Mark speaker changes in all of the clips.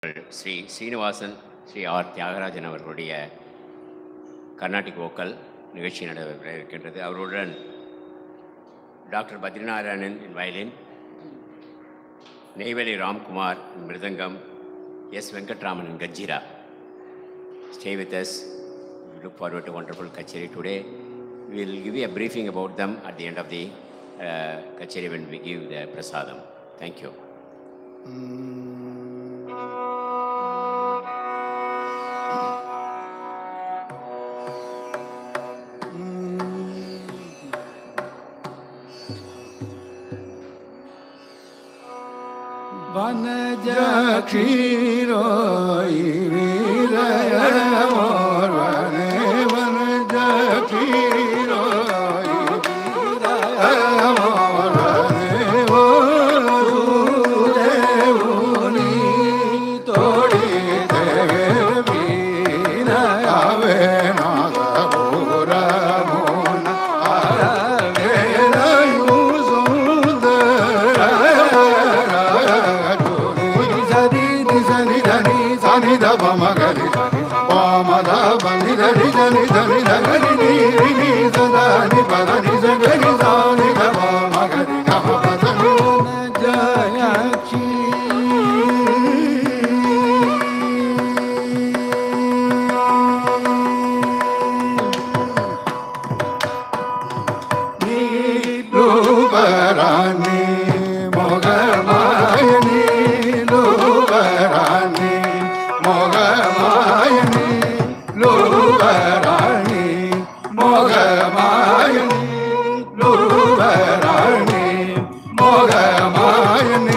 Speaker 1: Sri Srinivasan Sri R Thyagarajan அவர்களுடைய Carnatic vocal நிகழ்ச்சி நடைபெற இருக்கின்றது. அவருடன் doctor Badrinarayanan violin, Neyveli Ramkumar mridangam, S Venkatraman kanjira. Stay with us. We look forward to wonderful kacheri today. We will give you a briefing about them at the end of the kacheri when we give the prasadam. Thank you.
Speaker 2: Vanaja Kshiroi Virayamor Vanaja Kshiroi Virayamor Devuni Tori Devi Nayave Nagapura Mona Avera Yusundara Sani da bama gari bama da bani gari jani jani da gari ni ni sada ni pada ni gari sani da bama gari kama pada ni jayakshi ni lubarani mogamayani lubarani Mogamayani, Lubarani, Mogamayani, Lubarani, Mogamayani,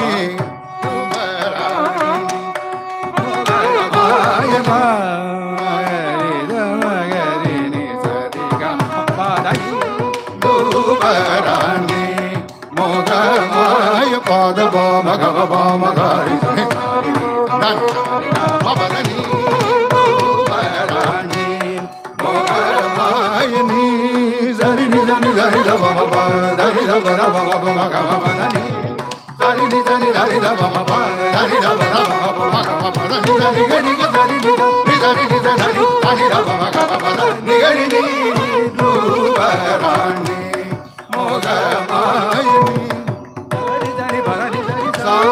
Speaker 2: Lubarani, Mogamaya, Pada Bama Gama Gari. Mabarani, Lubarani, Mogamayani, Zarini, Zani, Zani, Baba, Dari, Baba, Baba, Magamani, Zarini, Zani, Dari, Baba, Dari, Baba, Magamani, Zani, Gani, Zani, Zani, Zani, Baba, Magamani, Gani, Lubarani, Mogamayani, Dari, Dari, Barani, Dari,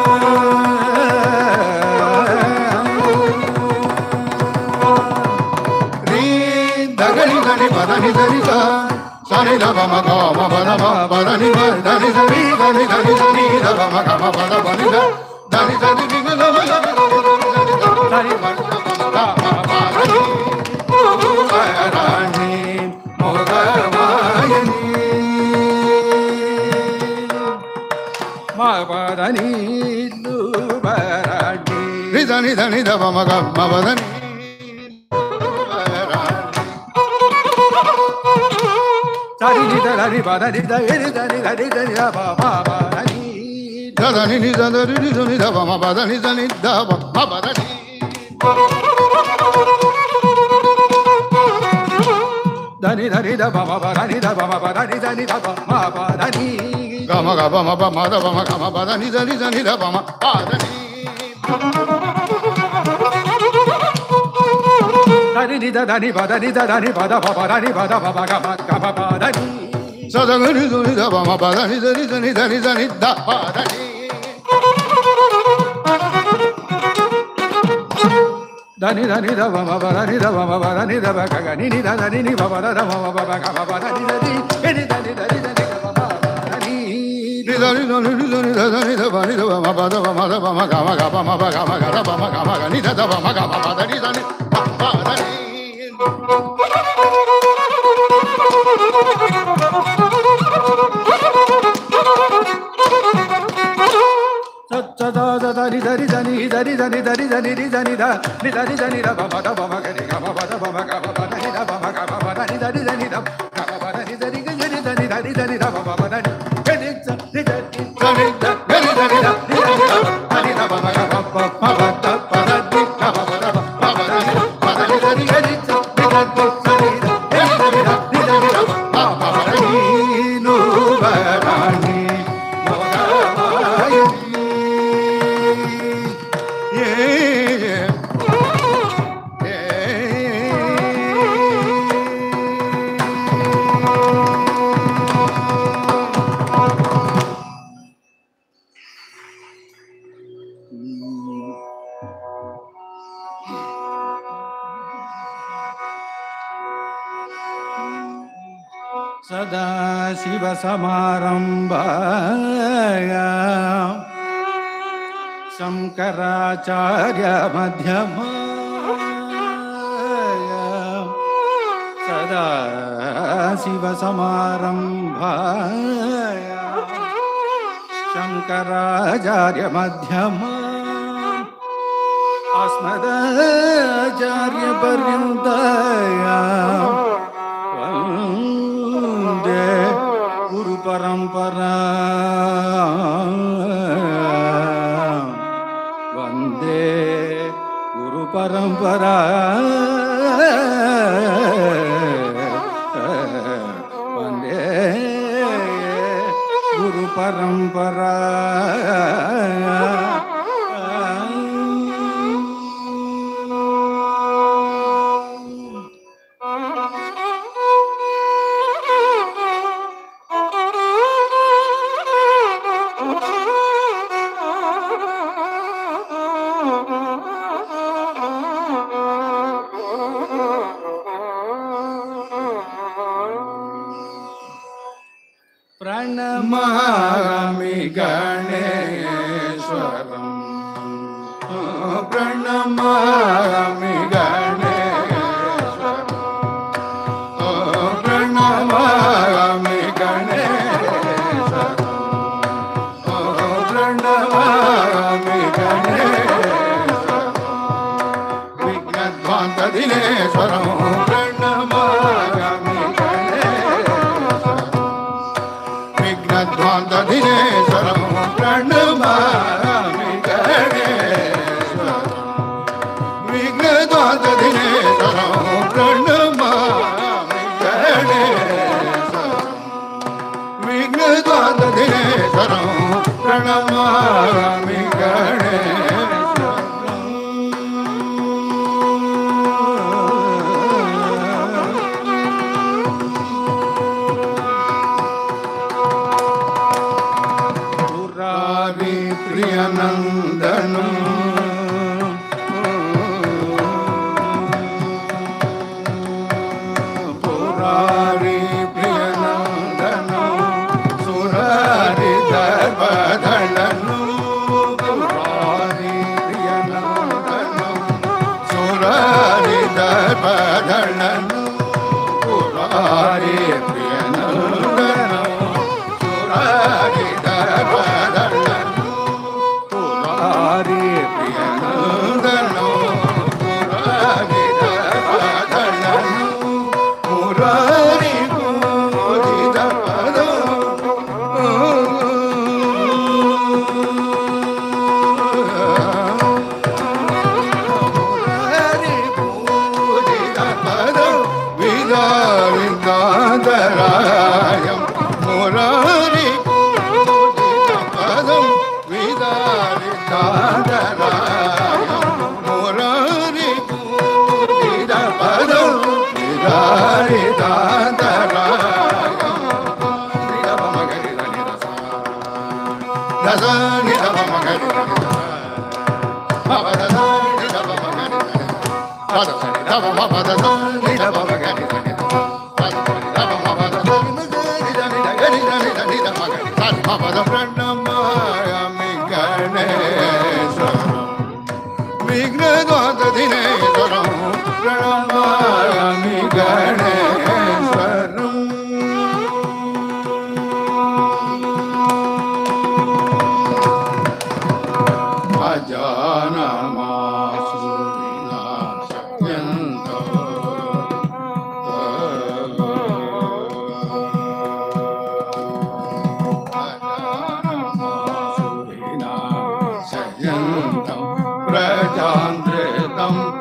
Speaker 2: Badani dari sa, sani da ba ma ga ma ba da ba, badani ba dani dari dani dani dani da ba ma ga ma ba da ba ni da, dani dani ni ga da ba da ba dani ba da ba ba dani, Lubarani, Mogamayani, ma ba dani Lubarani, ni dani dani da ba ma ga ma ba dani. Dari ni dari badani dari dari dari dari ba ba ba dari dadani ni dadani ni dadani da ba ma badani dani da ba ma badani dani dari da ba ma badani da ba ma badani dani da ba ma badani ga ma ga ba ma ba ma da ba ma ga ma badani dani dani da ba ma badani Dani da dani ba dani da dani ba da ba ba dani ba da ba ba ga ba dani sa da ni dani da ba ma ba dani dani dani dani dani da ba dani dani dani da ba ma ba dani da ba ma ba dani da ba ga ni da dani ni ba ba da ba ma ba ba ga ba dani dani ni dani dani dani ga ba dani ni dani dani dani dani da ba ni da ba ma ba da ba ma da ba ma ga ma ga ba ma ba ga ma ga da ba ma ga ma ga ni da ba ma ga ma ba dani dani Dari dari dari dari dari dari dari dari da ni dari dari da ba ba da ba ma ga ni ga ba ba da ba ma ga ba ba ni da ba ma ga ba ba dari dari dari da ga ba ba dari dari dari dari dari dari da ba ba ba dari dari dari dari dari dari da dari da ba ma ga ba ba ma ba da ba da ni ga ba ba da ba ma ba dari dari dari dari dari Lubarani, Mogamayani, सदाशिवसमारम्भायां शङ्कराचार्यमध्यमायां सदाशिवसमारम्भायां शङ्कराचार्यमध्यमाम् अस्मदाचार्यपर्यन्तायां वन्दे गुरुपरम्परा वन्दे गुरुपरम्परा वन्दे गुरुपरम्परा प्रणमामि गणेश्वरं प्रणमामि गणेश्वरं प्रणमामि गणेश्वरं प्रणमामि गणेश्वरं विघ्नध्वान्तदिनेश्वरं प्रणमामि ध्वान्तदिनेश्वरं प्रणमामि गणेश्वरं विघ्नध्वान्तदिनेश्वरं प्रणमामि गणेश्वरं विघ्नध्वान्तदिनेश्वरं प्रणमामि प्रियनन्दनं पुरारी प्रियनन्दनं सुरारी दर्पधनं पुरारी प्रियनन्दनं सुरारी दर्पधनं पुरारी प्रियनन्दनं सुरारी दर्पधनं हरे प्रियनन्दनो मुरारी दर्पधनो मुरारी पूजित पदो मुरारी पूजित पदो विदारिकान्तरायं मुरारी पूजित पदं विदारिकान्तरायं मुरारी पूजित पदं विदारिकान्तरायं प्रणमामि गणेश्वरं विघ्नध्वान्तदिनेश्वरं प्रणमामि गणेश्वरं अजानमासुविनाशयन्तो प्रजान्द्रितं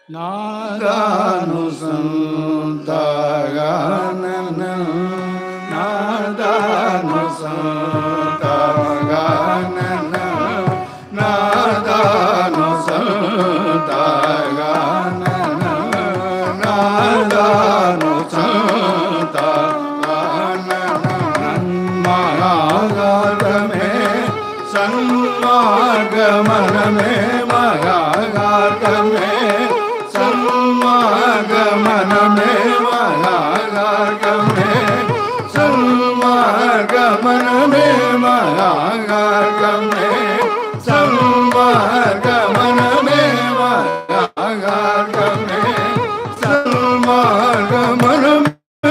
Speaker 2: நாதானுசந்தாகன நாதானுசந்தாகன நாதானுசந்தாகன நாதானுசந்தாகன மகாகாரமே சன்மார்கமனமே மகாகாரமே சன்மார்கமனமே மகாகாரமே சன்மார்கமனமே மகாகாரமே சன்மார்கமனமே மகாகாரமே சன்மார்கமனமே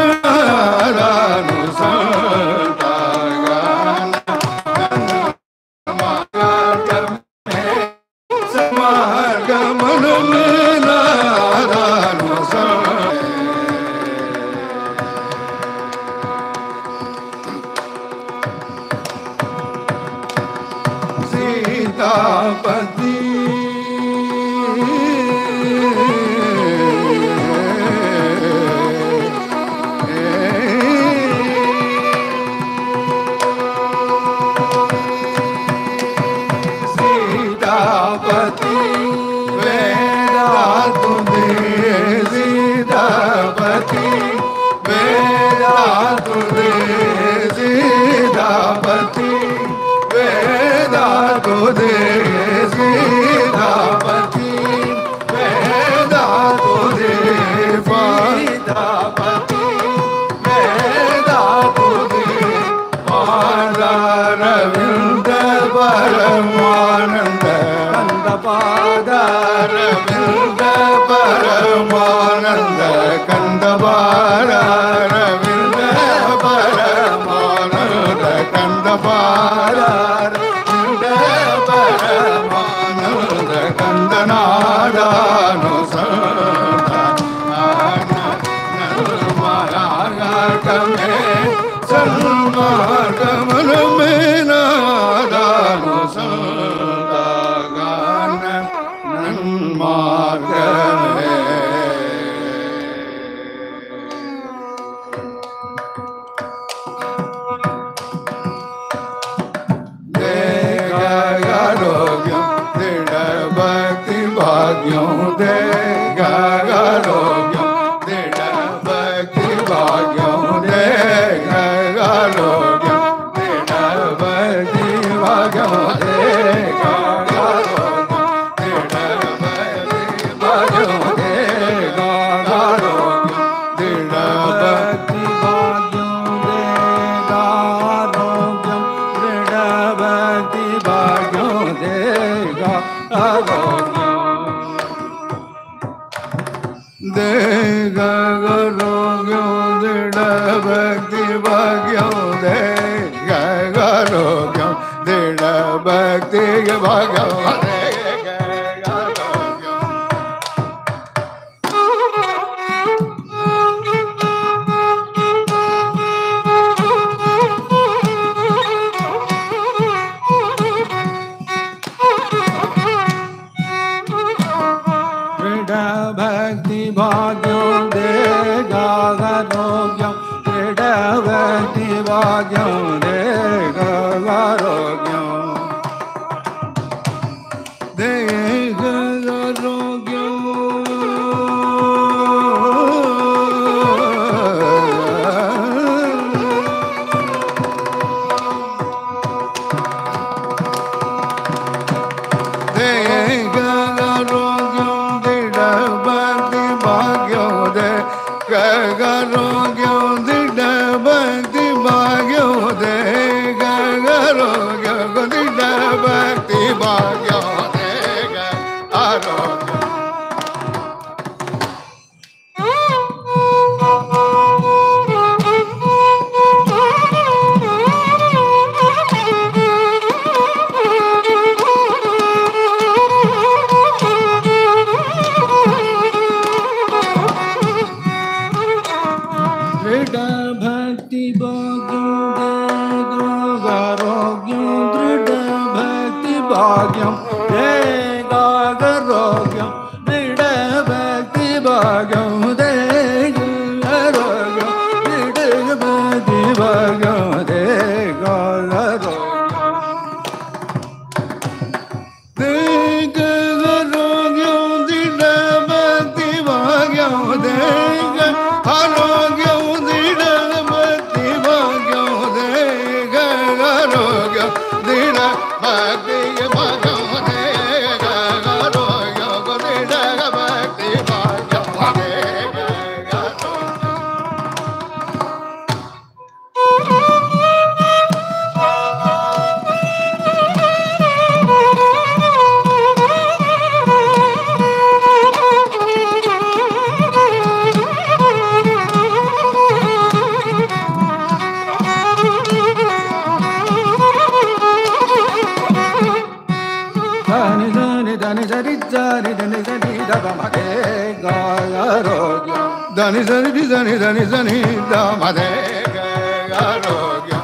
Speaker 2: सीतापति सीतापति वेदा तुझे सीतापति वेदा तुझे सीतापति वेदा तुझे सीतापति वेदा तुझे सीतापति वेदा तुझे पादारविंद परमानंद कंद पादारविंद परमानंद कंद पादारविंद परमानंद कंद पादारविंद परमानंद कंद नादानुसंधानमे सन्मार्गमनमे नादानुसंधान नन्मार्गमे देगारोग्यं दृढभक्ति भाग्यं देगारोग्यं दृढभक्ति भाग्यं देगारोग्यं दृढभक्ति भाग्यं भक्ति भाग्यो देगारोग्यं दृढभक्ति भाग्यो भक्ति भाग्यो देगारोग्यं दृढभक्ति भाग्यो देगारोग्यं भाग्यं देगारोग्यं दृढभक्ति Dani zani zani zani zani da made garogya.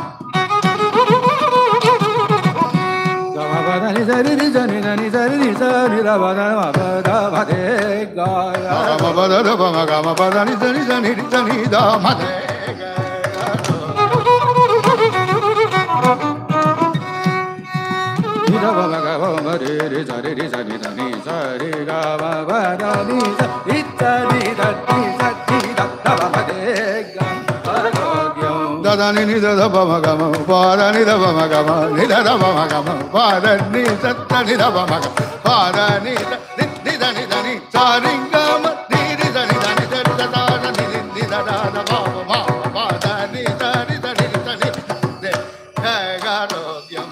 Speaker 2: Da ma dani zani zani zani zani zani da ma da made garogya. Ma ba da da ba ma ga ma ba dani zani zani zani da made da ba ma ga ba ma re re za re re za ni da ni za re ga ma ba da ni za ni da ni da ni za ni da da ba ma de ga da da ni da da ba ma ga ma ba da ni da ba ma ga ma ni da da ba ma ga ma ba da ni da da ni da ba ma ga ba da ni da ni da ni za ri ga ma ni da ni da ni da da da ni ni da da da ba ma ba da ni da ni da ni da ni de ga ro gyam.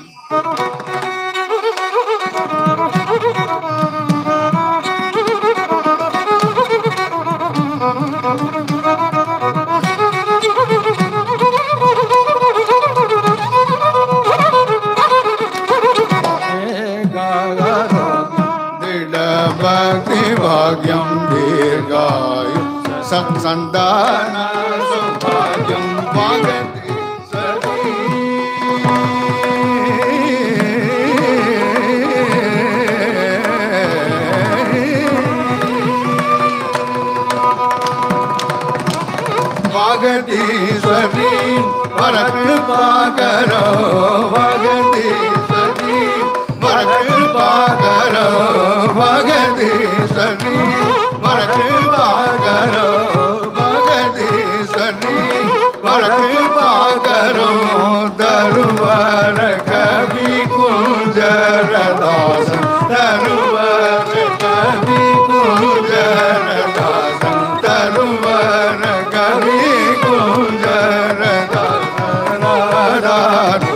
Speaker 2: Bhagyam dirgāyu satsandāna saubhagyam bhagati sarvī bhagati sarvī varakrupa karo bhagati sarvī varakrupa karo bhagati sarvī varakrupa karo bhagati sarvī varakrupa karo daruvar kavi kunjara dasan daruvar kavi kunjara dasan daruvar kavi kunjara dasan radha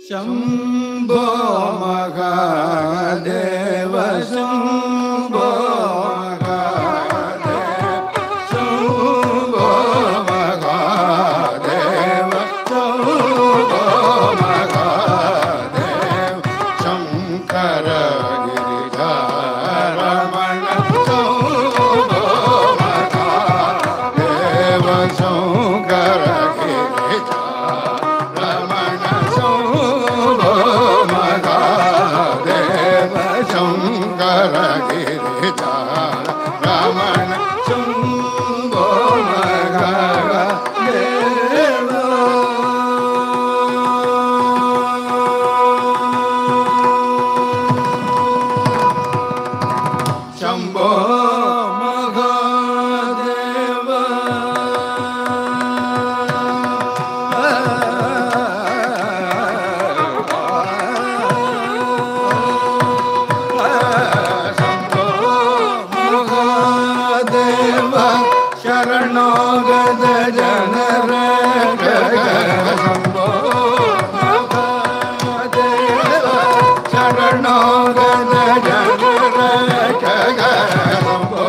Speaker 2: Shambho Mahadev Shambho Mahadev Shambho Mahadev Shambho Mahadev Shankar गिरिधारमण Shambho Mahadev Shankar गिरिधारमण Shambho Mahadev Shankar गिरिधारमण Shambho Mahadev Shambho Mahadev Shambho Mahadev शरणोगत जनर Shambho Mahadev शरणोगत जनर Shambho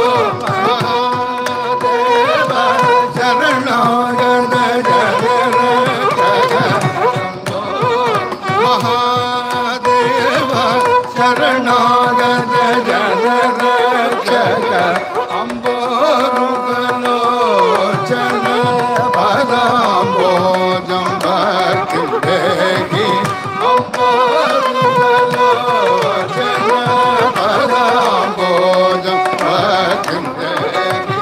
Speaker 2: Mahadev शरणोगत जनर Shambho Mahadev शरणोगत जनर अम्बोरुगलोचन पदाम्बोजं भक्तिदेहि अम्बोरुगलोचन पदाम्बोजं भक्तिदेहि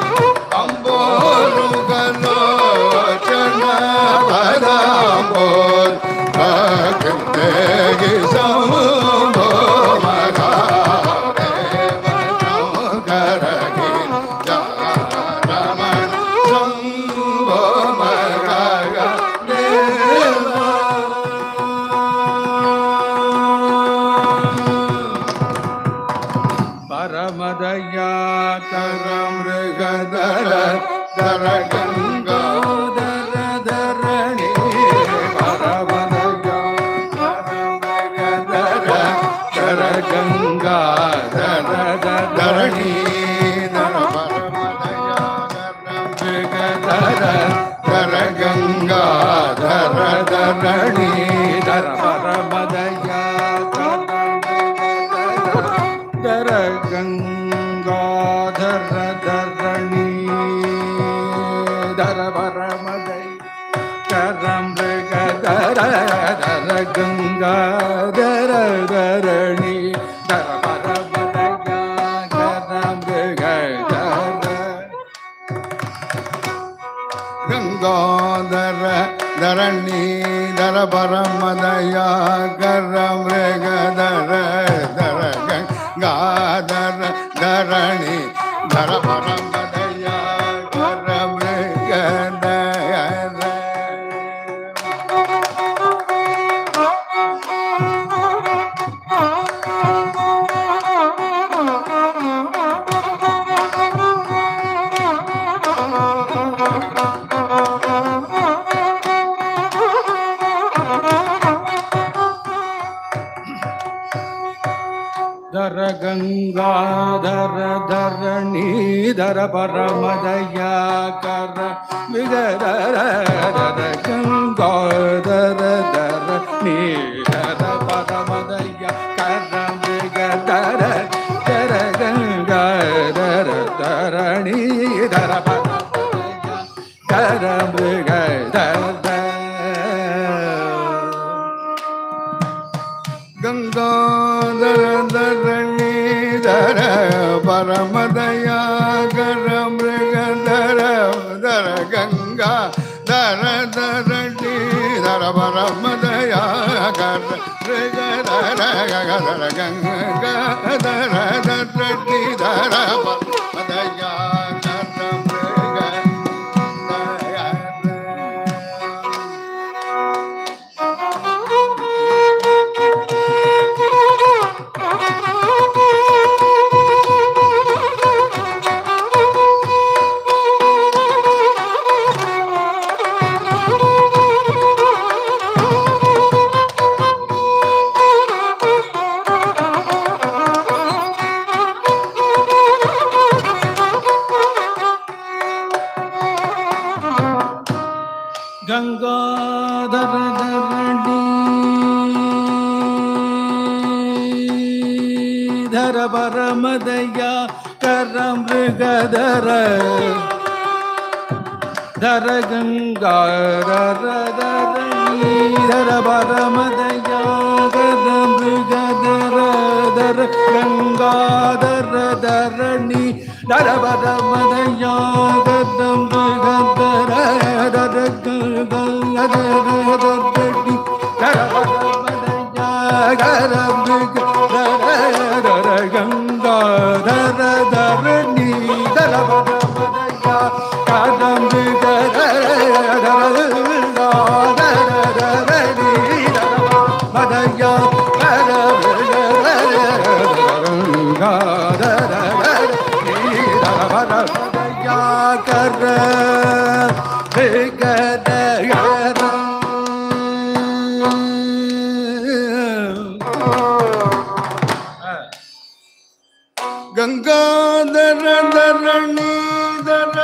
Speaker 2: अम्बोरुगलोचन पदाम्बोजं भक्तिदेहि Shambho Mahadev Shankar गिरिधारमण Shambho Mahadev परमदयाकर मृगधर धर गंगाधर धरणि परमदयाकर मृगधर धर गंगाधर धरणि धर परमदयाकर मृगधर धर गंगाधर धरणि धर परमदयाकर धर गंगाधर धरणि धर परमदय करम मृगधर धर गंगाधर धरणि धर परमदय करम मृगधर गंगाधर धरणि धर परमदया कर मृगधर धर गंगाधर धरणि धर परमदया कर मृगधर धर गंगाधर धरणि धर परमदया कर मृगधर धर गंगाधर धरणि धर परमदया कर मृगधर धर गंगाधर धरणि धर परमदया कर मृगधर गंगाधर धरणि धर परमदया कर मृगधर धर गंगा धर धरणि धर परमदया कर मृगधर धर गंगा धर धरणि धर परमदया कर मृगधर धर परमदया करम मृगधर धर गंगाधर धर परमदया करम मृगधर धर गंगाधर धरणी धर परमदया करम मृगधर धर गंगाधर धरणी धर परमदया करम मृगधर गंगाधर धरणी धर परमदया करम मृगधर मदया कर गंगाधर धरणी धर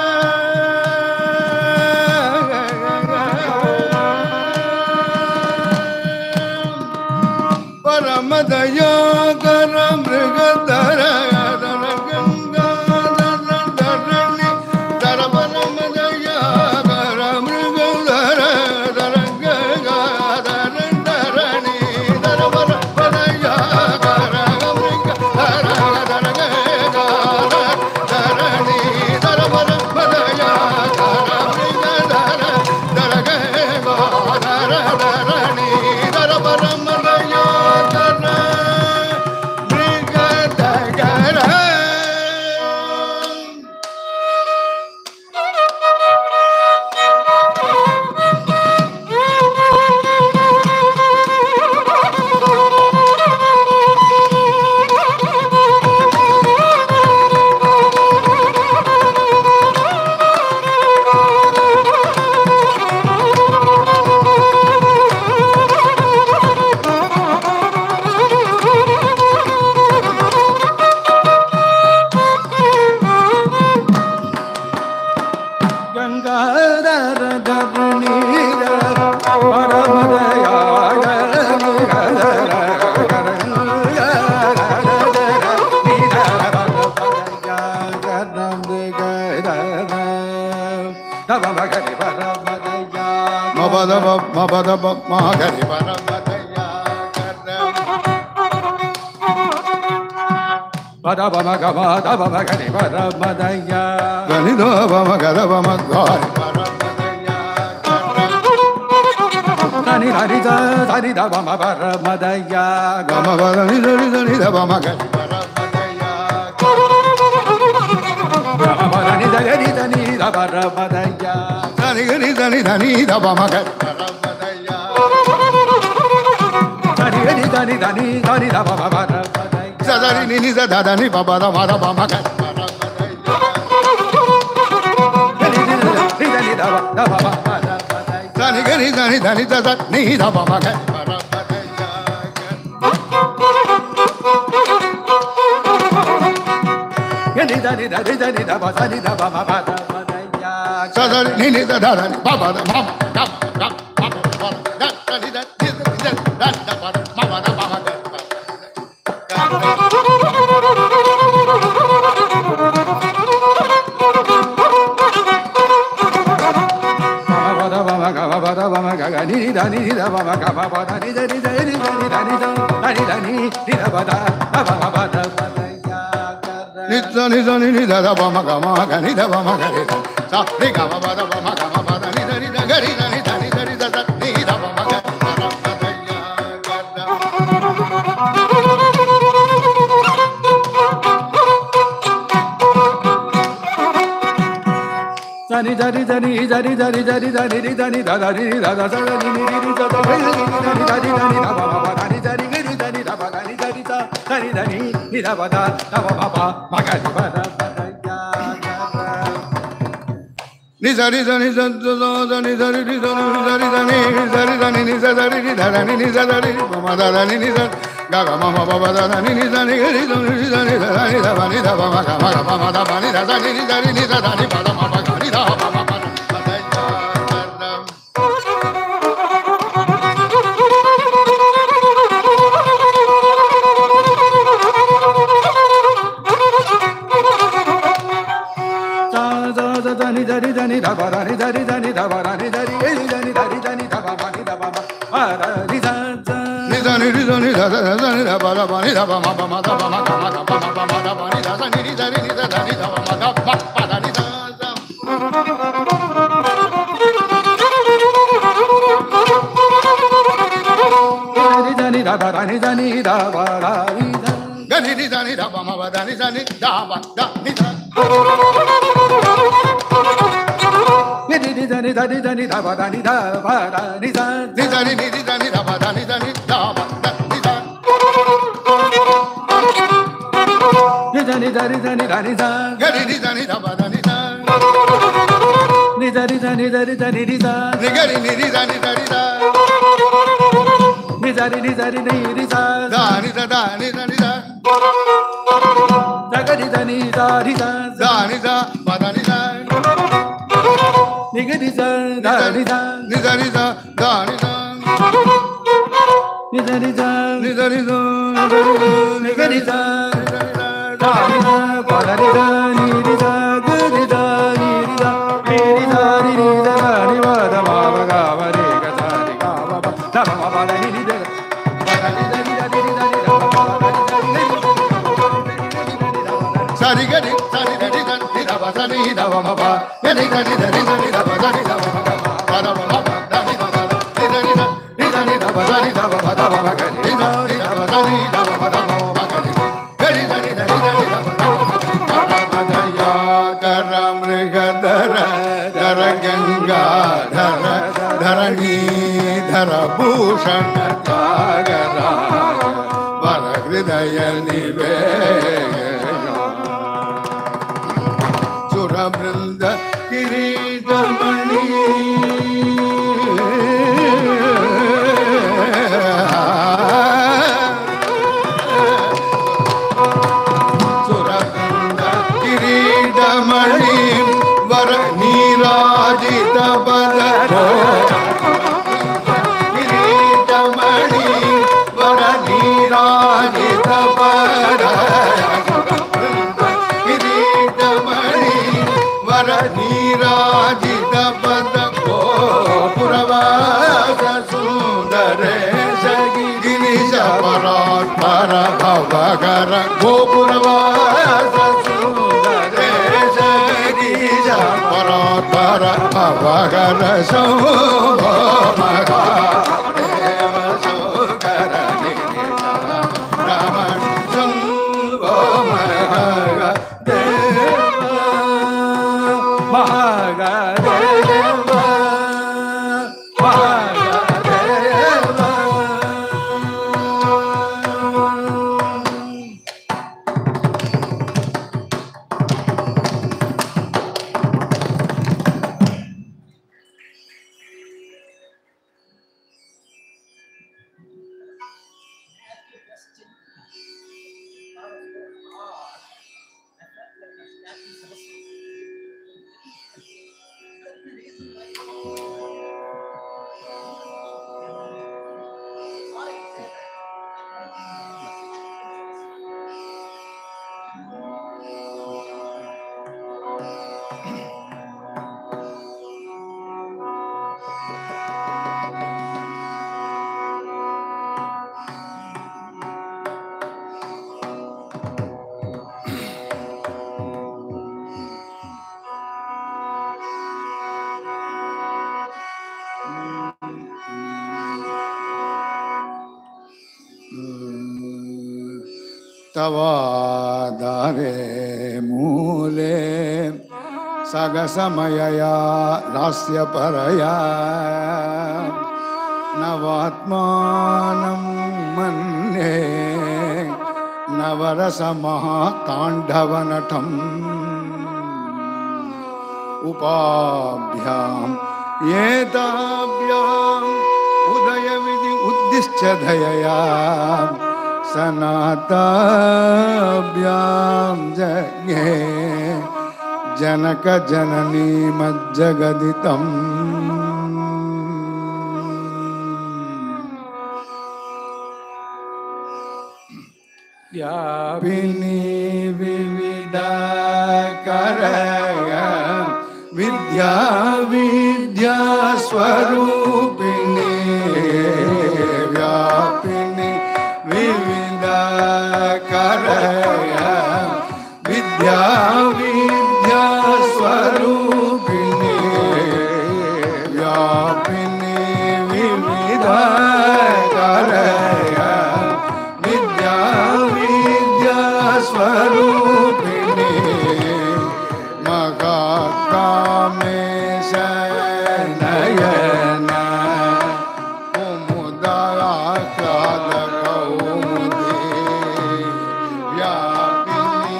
Speaker 2: परमदया कर मृगधर धर गंगाधर धरणी धर परमदया कर मृगधर धर गंगाधर धरणी धर परमदया कर मृगधर धर गंगाधर धरणी धर परमदया कर मृगधर धर गंगाधर धरणी धर परमदया dani da ba dani dari dani da ba dani dari dani dari dani da ba dani da ba ba ni da ni dani da dani da ba da ba ni da ba ma ba ma da ba ma da ma da ba ma ba ma da ba ni da dani ni dani ni da dani da ba ma da ba ba dani da ni dani da ba dani dani da ba dani da ni dani da ba ma ba dani dani da ba da ni da ni dani da ni dani da ba dani da ba dani da ni dani ni dani da ba dani dani da ba da ni da ni dani da ni dani da ni da ni dani da ba dani da ni dani da ni dani da ni da ni gari ni dani da ni da ni dani ni dani ni da da ni da da ni dani da da gari da ni da ni da ni da ba da ni da ni gari da ni da ni da ni da da ni da ni da ni da ni da ni da ni gari da da ni da ba da ni da ni da gari da ni da ni da ni da ni ba da ma ba ga ba ni ga da ni ga ba ba da ba ba da ni da ba da ni da ni da ni da ni da ba ba da ni sari ga ni sari da ni da ni da ba da ni da ba ma ba ni ga ni da ni da ni da ba da ni da ba ma ba da ba ma ba da ni da ba ni da ni da ni da ni da ba da ni da ba ma da ba ma ga ni da ni da ba da ni da ba ma da ba ma ga ni da ni da ni da ni da ni da ba da ma da ya karam mrigadara dara ganga dara dharani dhara bhushan sagara vara hridaya nive Brinda Kiridamani Surabrinda Kiridamani Vara Nirajita Badara Kiridamani Vara Nirajita Badara Nirajita Padako Puravasa Sundaresha Girisha Parat Para Bhavagara Gopuravasa Sundaresha Girisha Parat Para Bhavagara Somaga Deva Sukara Nirita Raman Somaga Mahagadeva, Mahagadeva. Tavadare mule sagasamayaya lasya paraya navatmanam manne navarasamaha tandavanatam upabhyam yetabhyam udayavidi uddischa dhayayam Sanatabhyam jagye janaka janani majjagaditam Vyapini vividakaraya या विद्या स्वरूपिणी व्यापिनी विविधाकारया विद्या विद्या स्वरूपिणी व्यापिनी विविधाकारया विद्या विद्या स्वरूपिणी महाकामेश नयना कुमुदाख्यात कौमुदी व्यापिनी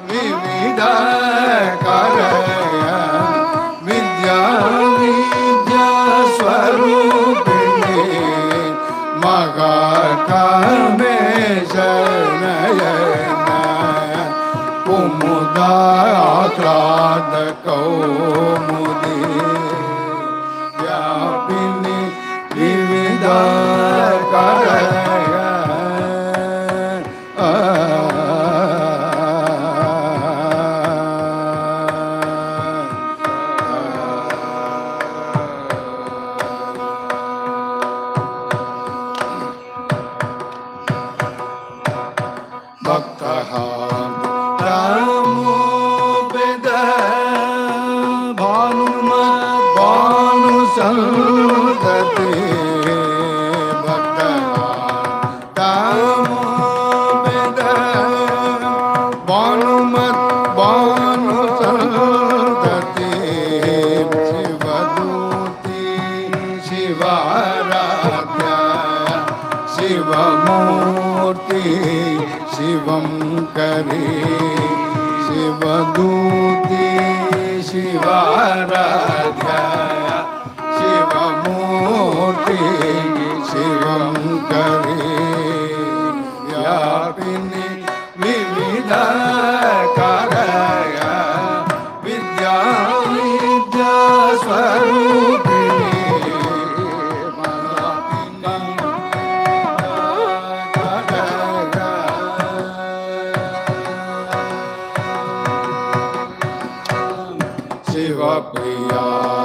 Speaker 2: विविधाकारया विद्या विद्या स्वरूपिणी महाकामेश नयना कुमुदाख्यात कौमुदी व्यापिनी विविधाकारया भक्तः भानुसंतति भक्तः कामोपेद भानुसंतति शिवदूती शिवाराध्या शिवमूर्ति शिवं करे शिवदूती शिवाराध्या शिवमूर्ति शिवं करे व्यापिनी विविधाकारया विद्या विद्या स्वरूपिणी शिवप्रिया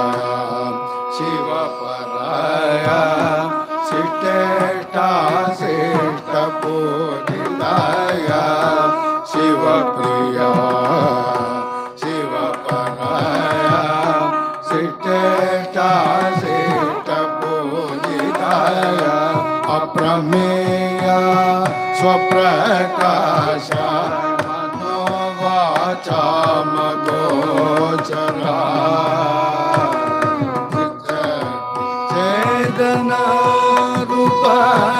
Speaker 2: शिवपराया शिष्टेष्टा शिष्टपूजिताया शिवप्रिया शिवपराया शिष्टेष्टा शिष्टपूजिताया अप्रमेया स्वप्रकाशा मनोवाचामगोचरा चेतना रूपा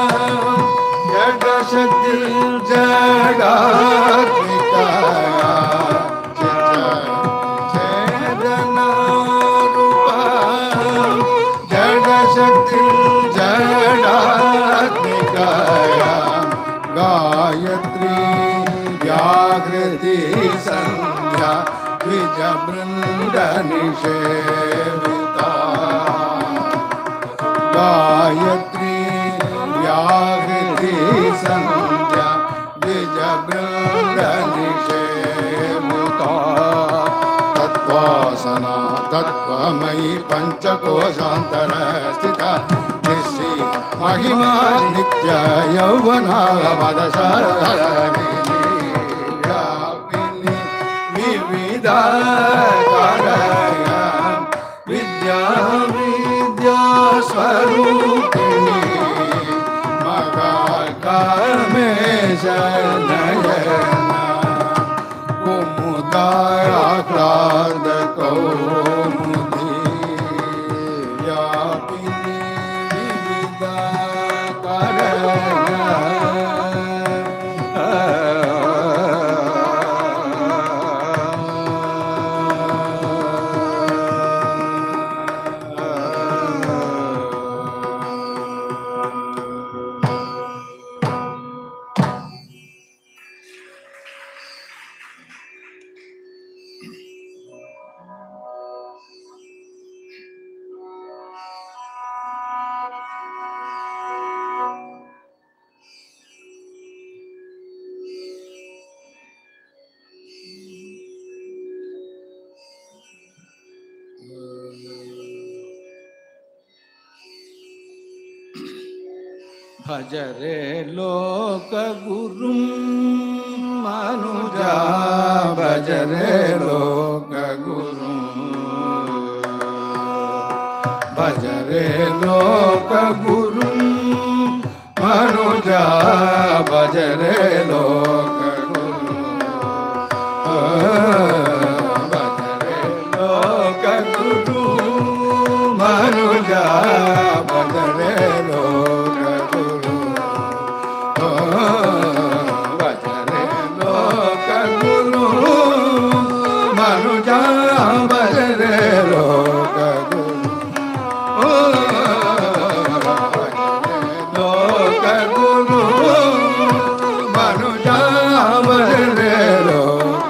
Speaker 2: जडशक्ति जडात्मिका चेतना रूपा जडशक्ति जडात्मिका गायत्री व्याकृति संध्या द्विजवृंद निषेविता गायत्री व्याकृति संध्या द्विजवृंद निषेविता तत्त्वासना तत्त्वमयी पंचकोशांतर स्थिता निःसी महिमा नित्य यौवना मदशरणि व्यापिनी विविधाकारया विद्या विद्या स्वरूपिणी महाकामेश नयना कुमुदाख्यात कौमुदी व्यापिनी भजरे लोक गुरुं मनुजा भजरे लोक गुरुं भजरे लोक गुरुं मनुजा भजरे लोक गुरुं भजरे लोक गुरुं मनुजा भजरे लोक भजरे लोक गुरु मनुजा भजरे लोक गुरु मनुजा भजरे लोक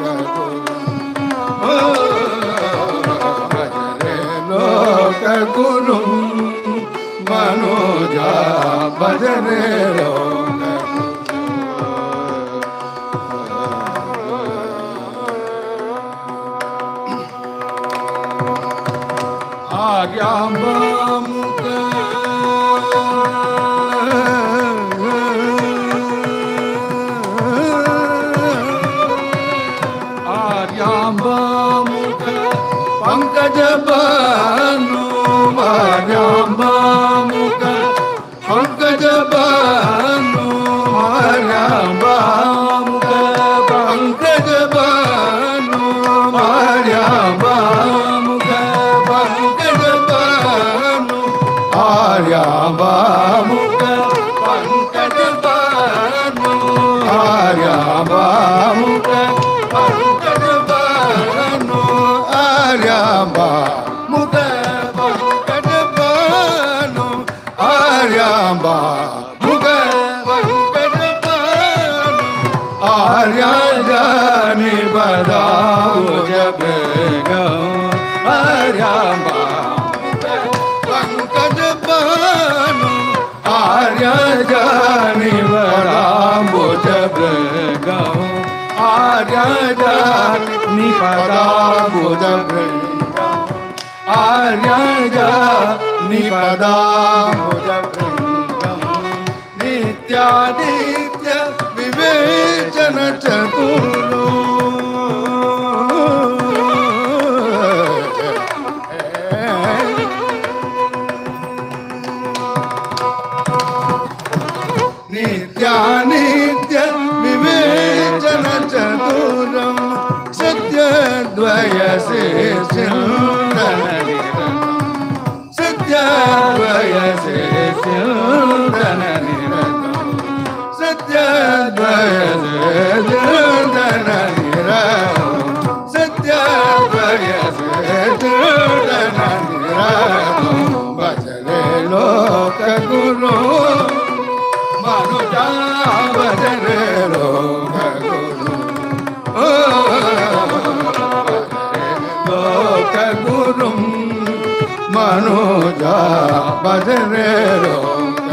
Speaker 2: भजरे लोक गुरु मनुजा भजरे लोक आर्याम्बामुख पंकज बानु आर्याम्बामुख पंकज बानु आर्याम्बामुख पंकज बानु आर्याम्बामुख पंकज बानु आर्याम्बामुख पंकज बानु आर्याम्बामुख पंकज बानु आर्याम्बामुख पंकज बानु आर्याम्बामुख पंकज बानु आर्या जानी बदाओ जब आर्याम्बामुख पंकज बानु आर्या जानी बदाओ जब आर्या जानी बदाओ जब आर्या जानी बदाओ जब नित्यादित्य विवेचन चतुरो नित्यानित्य विवेचन चतुरं सत्यद्वयसे सिंदननिरतं सत्यद्वयसे सिंदननिरतं सत्यद्वयसे सिंदननिरतं सत्यद्वयसे सिंदननिरतं भजरे लोक गुरु मनुजा भजरे लोक गुरु लोक गुरु मनुजा भजरे लोक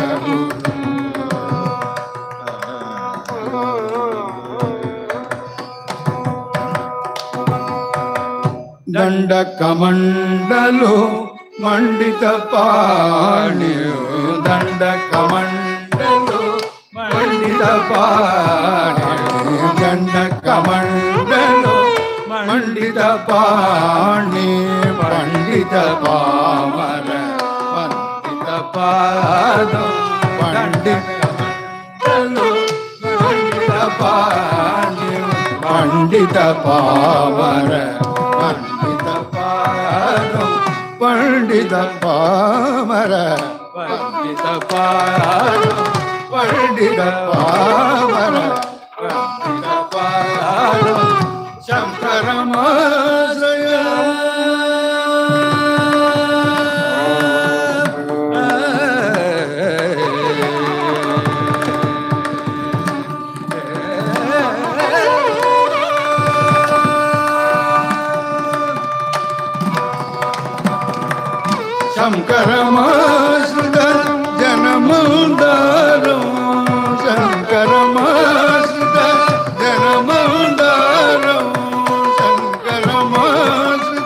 Speaker 2: दंडकमंडलो मंडित पाणियो दंडकमंडलो मंडित पाणियो दंडकमंडलो मंडित पाणि पंडित पामर पंडित पाद पंडित मंडलो मंडित पाणि पंडित पामर पंडित पाद पंडित पामर पंडित पाद पंडित पामर पंडित पाद शंकरमाश्रय शंकरमाश्रित जनमंदारो शंकरमाश्रित जनमंदारो शंकरमाश्रित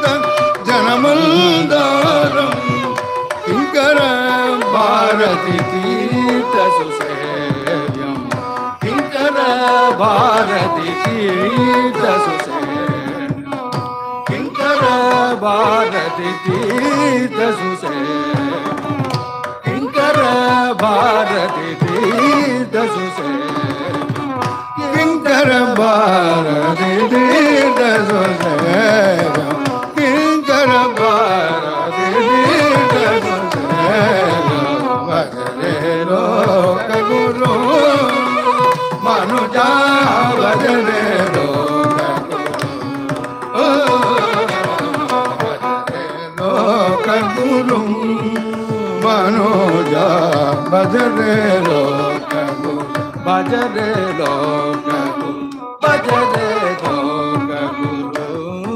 Speaker 2: जनमंदारो किंकर भारती तीर्थ सुसे பாரதி தீர்த்த சுசேன கிங்கர பாரதி தீர்த்த சுசேன கிங்கர பாரதி தீர்த்த சுசேன கிங்கர பாரதி தீர்த்த சுசேன கிங்கர பாரதி தீர்த்த சுசேன பஜரே லோக குரு மனுஜா பஜரே லோக குரு மனுஜா பஜரே லோக குரு பஜரே லோக குரு பஜரே லோக குரு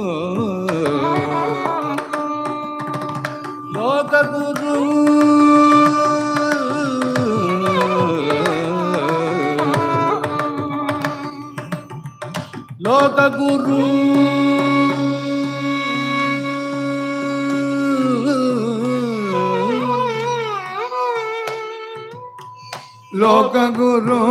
Speaker 2: லோக குரு லோக குரு லோக குரு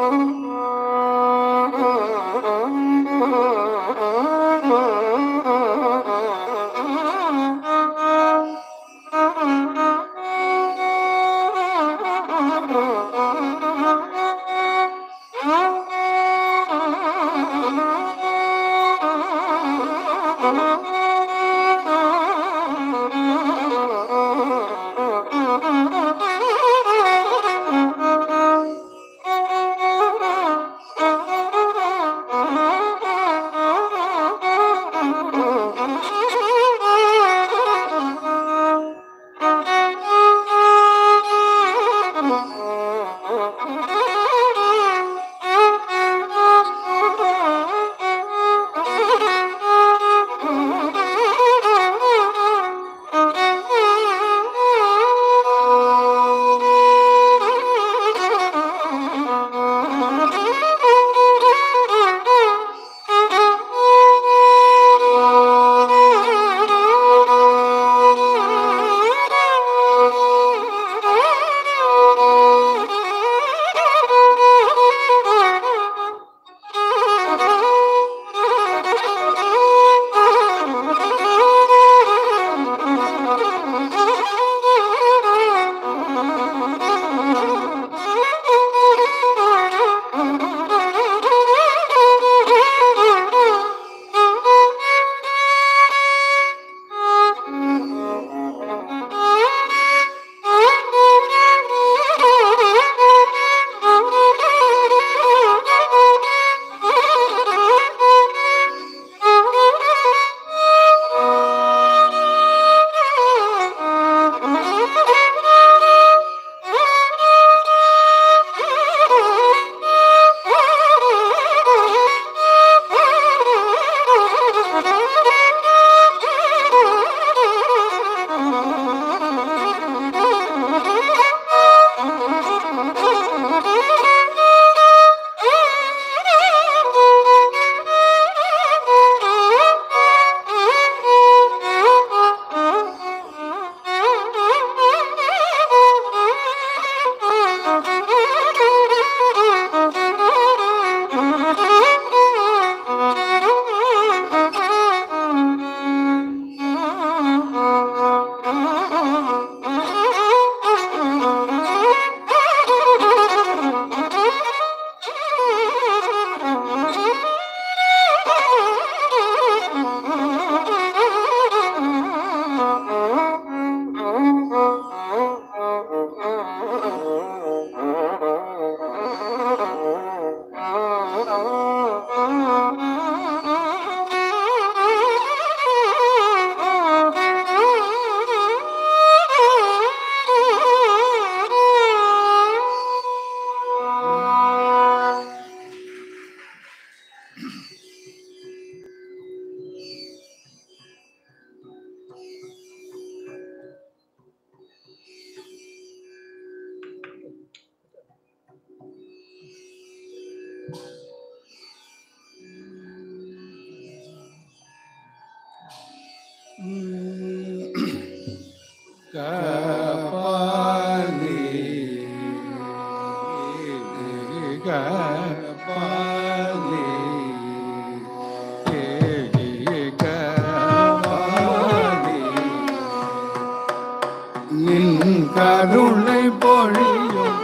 Speaker 2: கருணை பொழியும்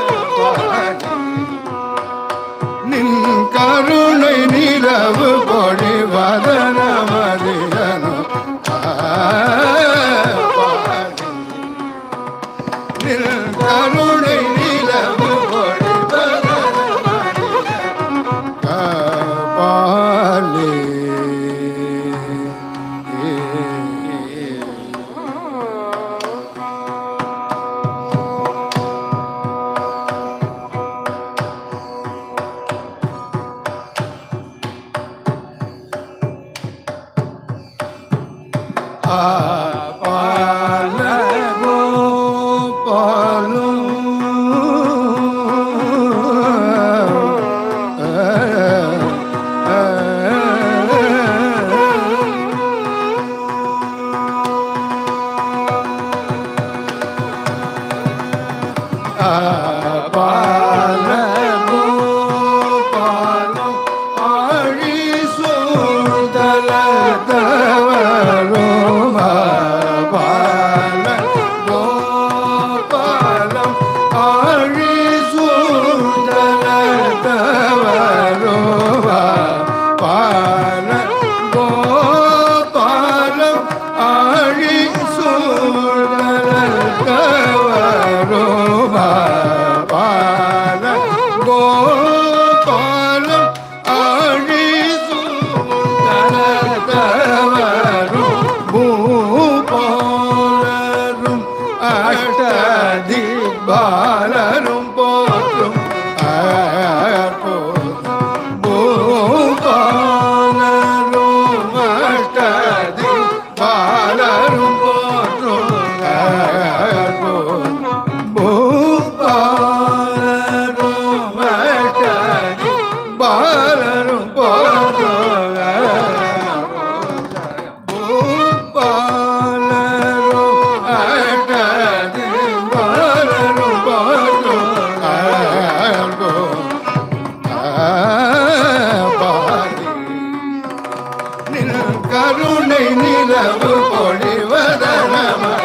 Speaker 2: கருணை நிலவு மதியனு கருணை நிலவு பாலே கருணை நிலவு பொழிவதன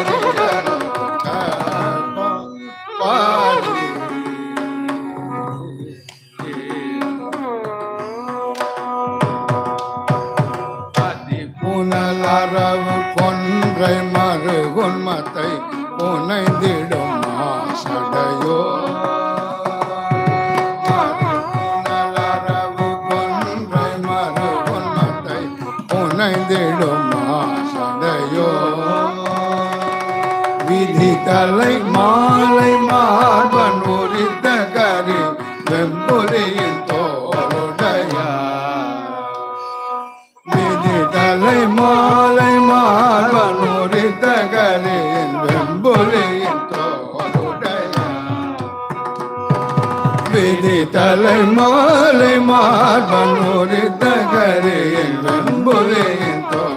Speaker 2: புனலரவு கொன்றை மருகுன்மத்தை புனைந்திடும் மாசடையோ சடையோ விதி தலை மாலை மார்பன் உரித்த கரி வெம்புரியின் தோளுடைய விதி தலை மாலை மார்பன் உரித்த கரியின் வெம்புரியின் தோளுடைய விதி தலை மாலை மார்பன் உரித்த கரியின் வெம்புரியின்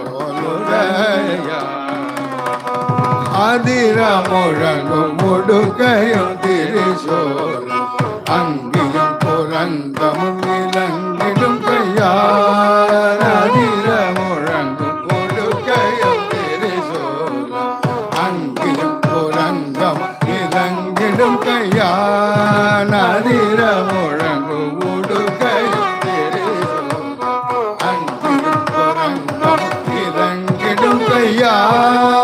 Speaker 2: அதிர முழங்கும் முடுக்கையும் திரிசோலும் அங்கியும் புரந்தமும் இலங்கிடும் கையார் அதிர முழங்கும் முடுக்கையும் திரிசோலும் அங்கியும் புரந்தமும் இலங்கிடும் கையார் அதிர முழங்கும் முடுக்கையும் திரிசோலும் அங்கியும் புரந்தமும் இலங்கிடும் கையார்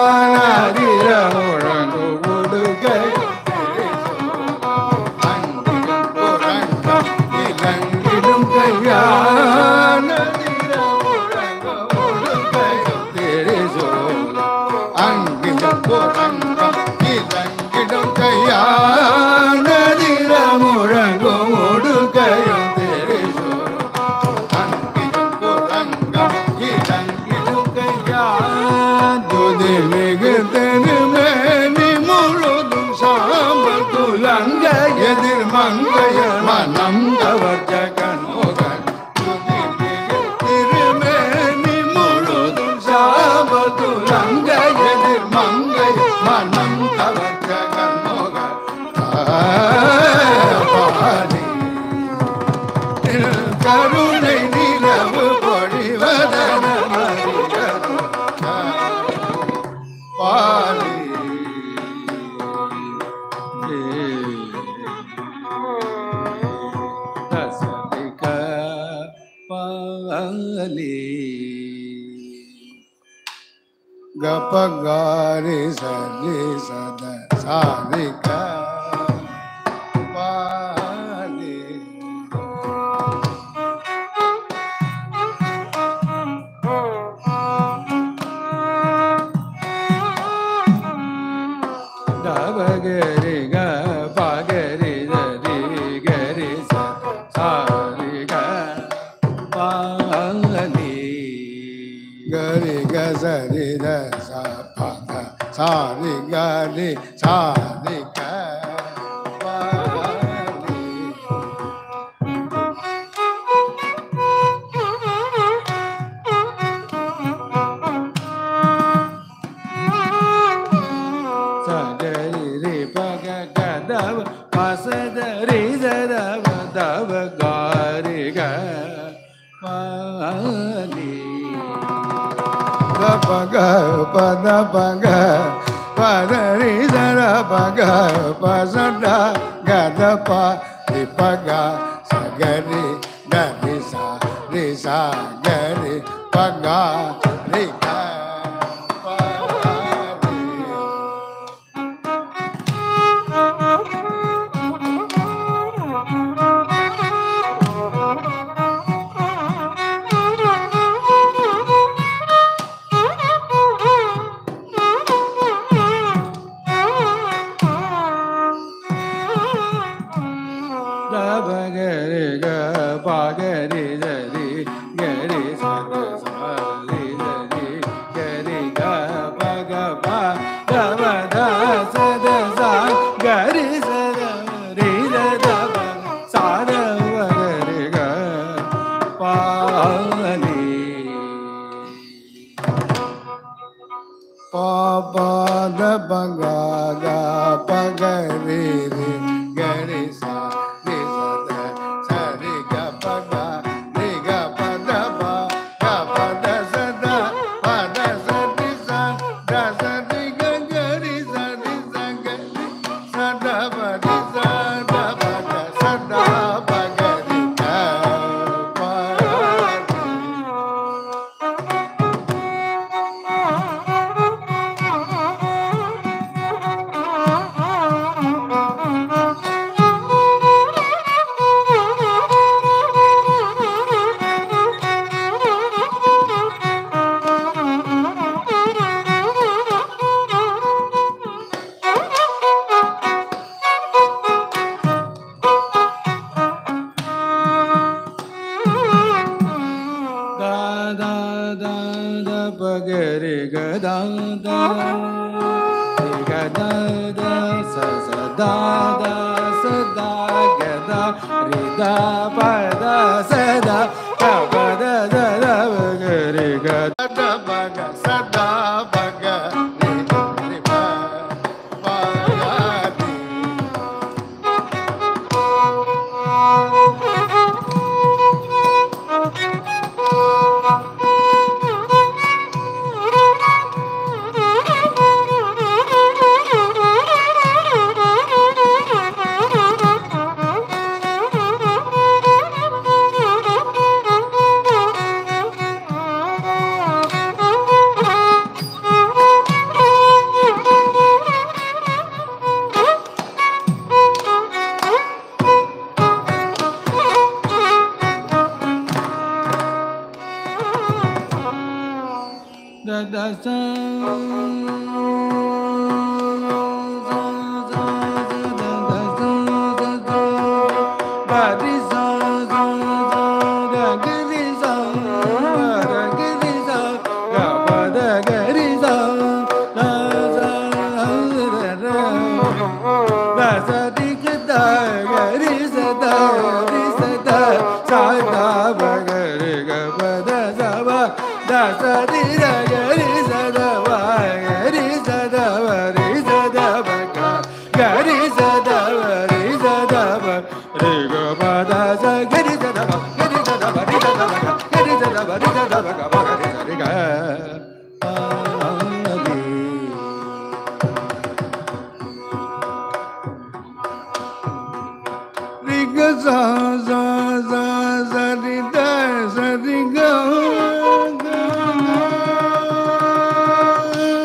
Speaker 2: எதிர் மங்கைய மனம் அவர் ஜகன்மோகன் திருமேனி முழுதும் சாபதுலங்க எதிர் மங்கை மனம் அவர் ஜகன்மோகன் கருணை நிலவு பொழிவதன பாலி பாலி Gapagari sari sada sarika pari. Dabagari gapagari sari gari sarika pari. Gari gazari sa pa ga sari gari sari ka pari. Sagari ri pa ga ga da pa sa da ri da da pa da pa gari ga pari. Da pa ga pa da pa ga pa da ri da da pa ga pa sa da ga da pa ri pa ga sa ga ri da ri sa ga ri pa ga ri ga pa ri. Da ba ga ri ga pa ga ri da ri ga ri sa ga sa ri da ri ga ri ga pa da ba da sa ga ri sa da ri da da ba sa da ba ga ri ga pa ni. Pa pa da ba ga pa ga ri ri ga ri sa da sa ri ga pa ri ga pa da sa da pa da sa ri sa ri ga ri sa ga sa da pa ri sa da pa da sa da pa ga ri ga pa ri. Da da da da pa ga ri ga da da ri ga da da sa da sa da ga da ri da pa da sa da pa da da pa ga ri ga da pa ga sa da pa ga ri pa ga ri. Da da sa ba ri sa da ga ri sa ra ga ri sa ga pa da ga ri sa da sa da sa ri ga da ga ri sa da sa da ba ga ri ga pa da sa ba da sa ri da ga ri sa da ba ga ri sa da ba ri sa da ba ga ri sa da ba ri sa da ba ri ga pa da sa ga ri sa da ba ga ri sa da ba ri sa da ba ga ri sa da ba ri sa da ba ga pa ga ri sa ri ga pa ri. Ri ga sa ri da sa ri ga ga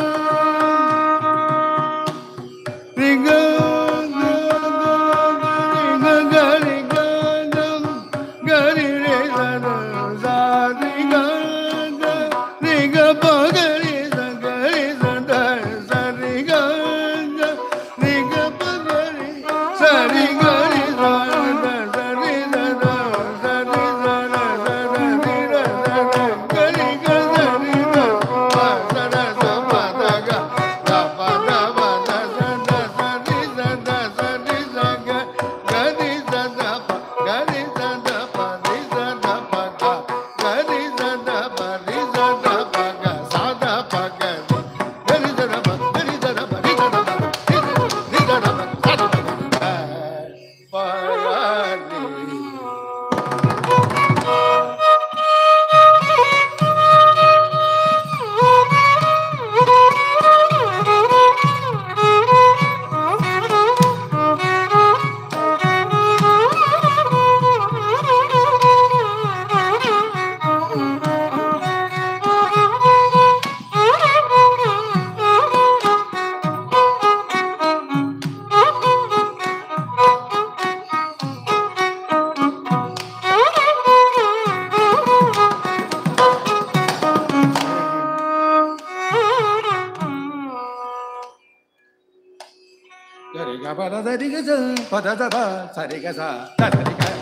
Speaker 2: pada da ri ga sa pada da ba sa ri ga sa da ri ga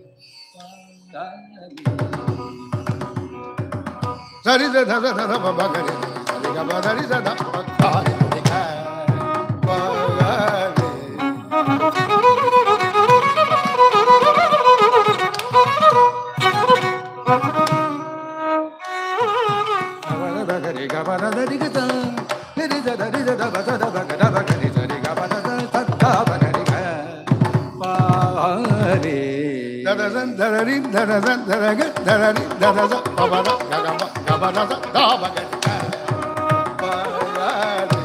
Speaker 2: sa ri da da da da ba ba ga ri sa ri ga ba da ri da da ba ga ri ga ba ga ri ba ga ri ga ba da ri ga sa ri da da ri da da ba da ba ga da ba ga ri sa ri ga ba da da da ba ga ri ga ba ri da da da da ri da da da da ga da da ri da da da ba ba da ga ga ba da da da ba ga ri ga ba ri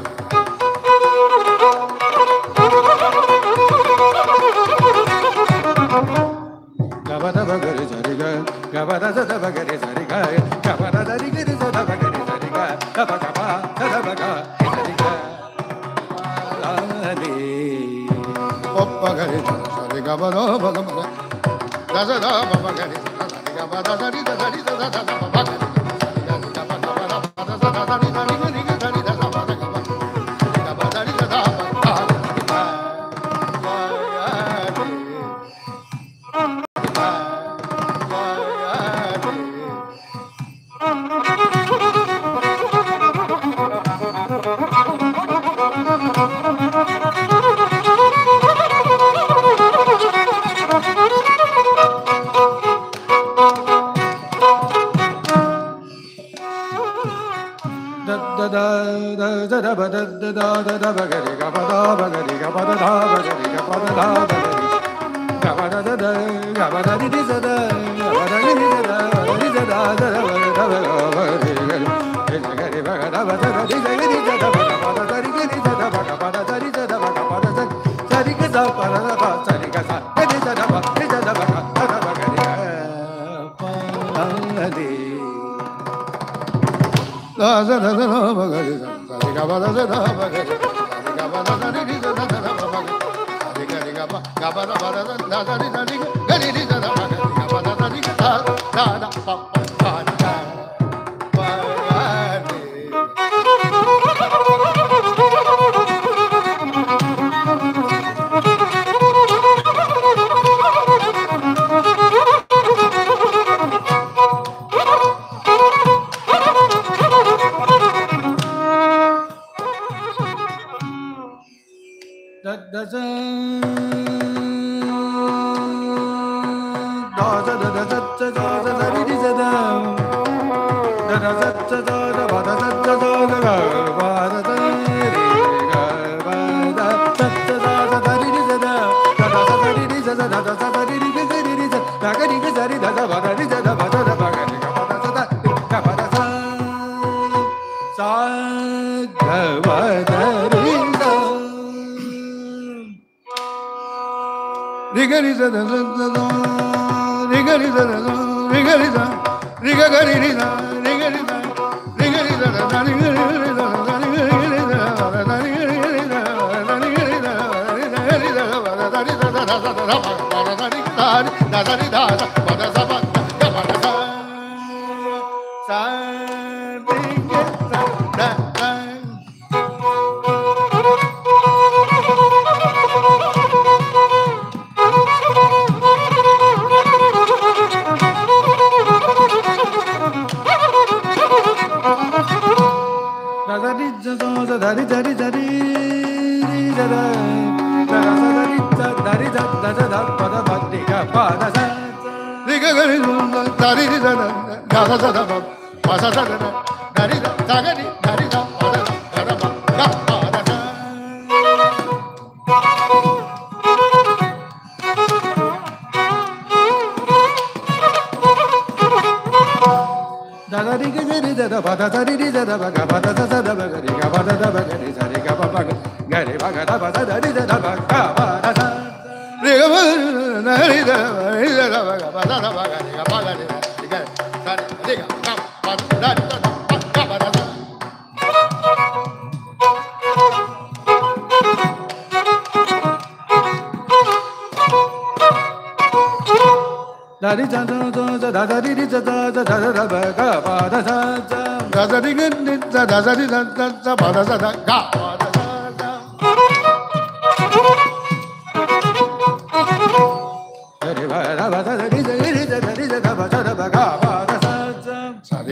Speaker 2: ga ba da ba ga ri sa ri ga ga ba da da ba ga ri sa ri ga ga ba da da ri ga ri sa da ba ga ri sa ri ga ga ba ga ba da da ba ga sa ri ga ri o ba ga ri sa ri ga ba da ba ga ba da da da ba ba ga ri sa ri ga ba da da ri da da ri da da da ba ba ga ri sa ri ga ba da ba da da da da ri da ri ga ri ga ri da da ba da ga ba ga ba da ri da da ba ga ri ga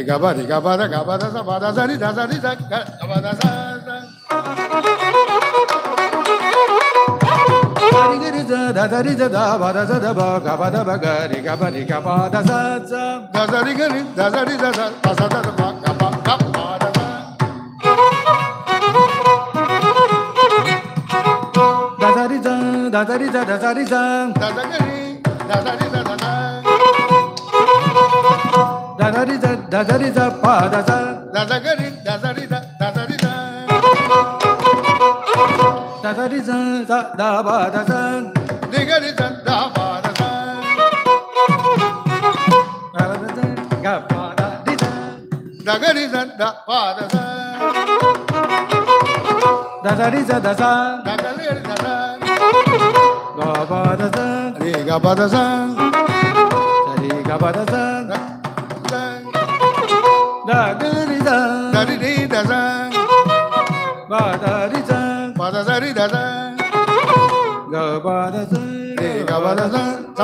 Speaker 2: gabari gabada gabada sa bada sa ni da gabada sa gari da bada sa da ba gabada ba gari gabari gabada sa da gari da sa da ba gabada da da pa da sa da gari da da ba da sa di gari da ba da sa ga pa da di da gari da ba da sa da gari da sa da gari da sa ga ba da sa ri ga ba da sa ri ga ba da sa da gari da ri da sa ba da ri da ba da sa ri da sa ga ba da sa ri ga ba da sa sa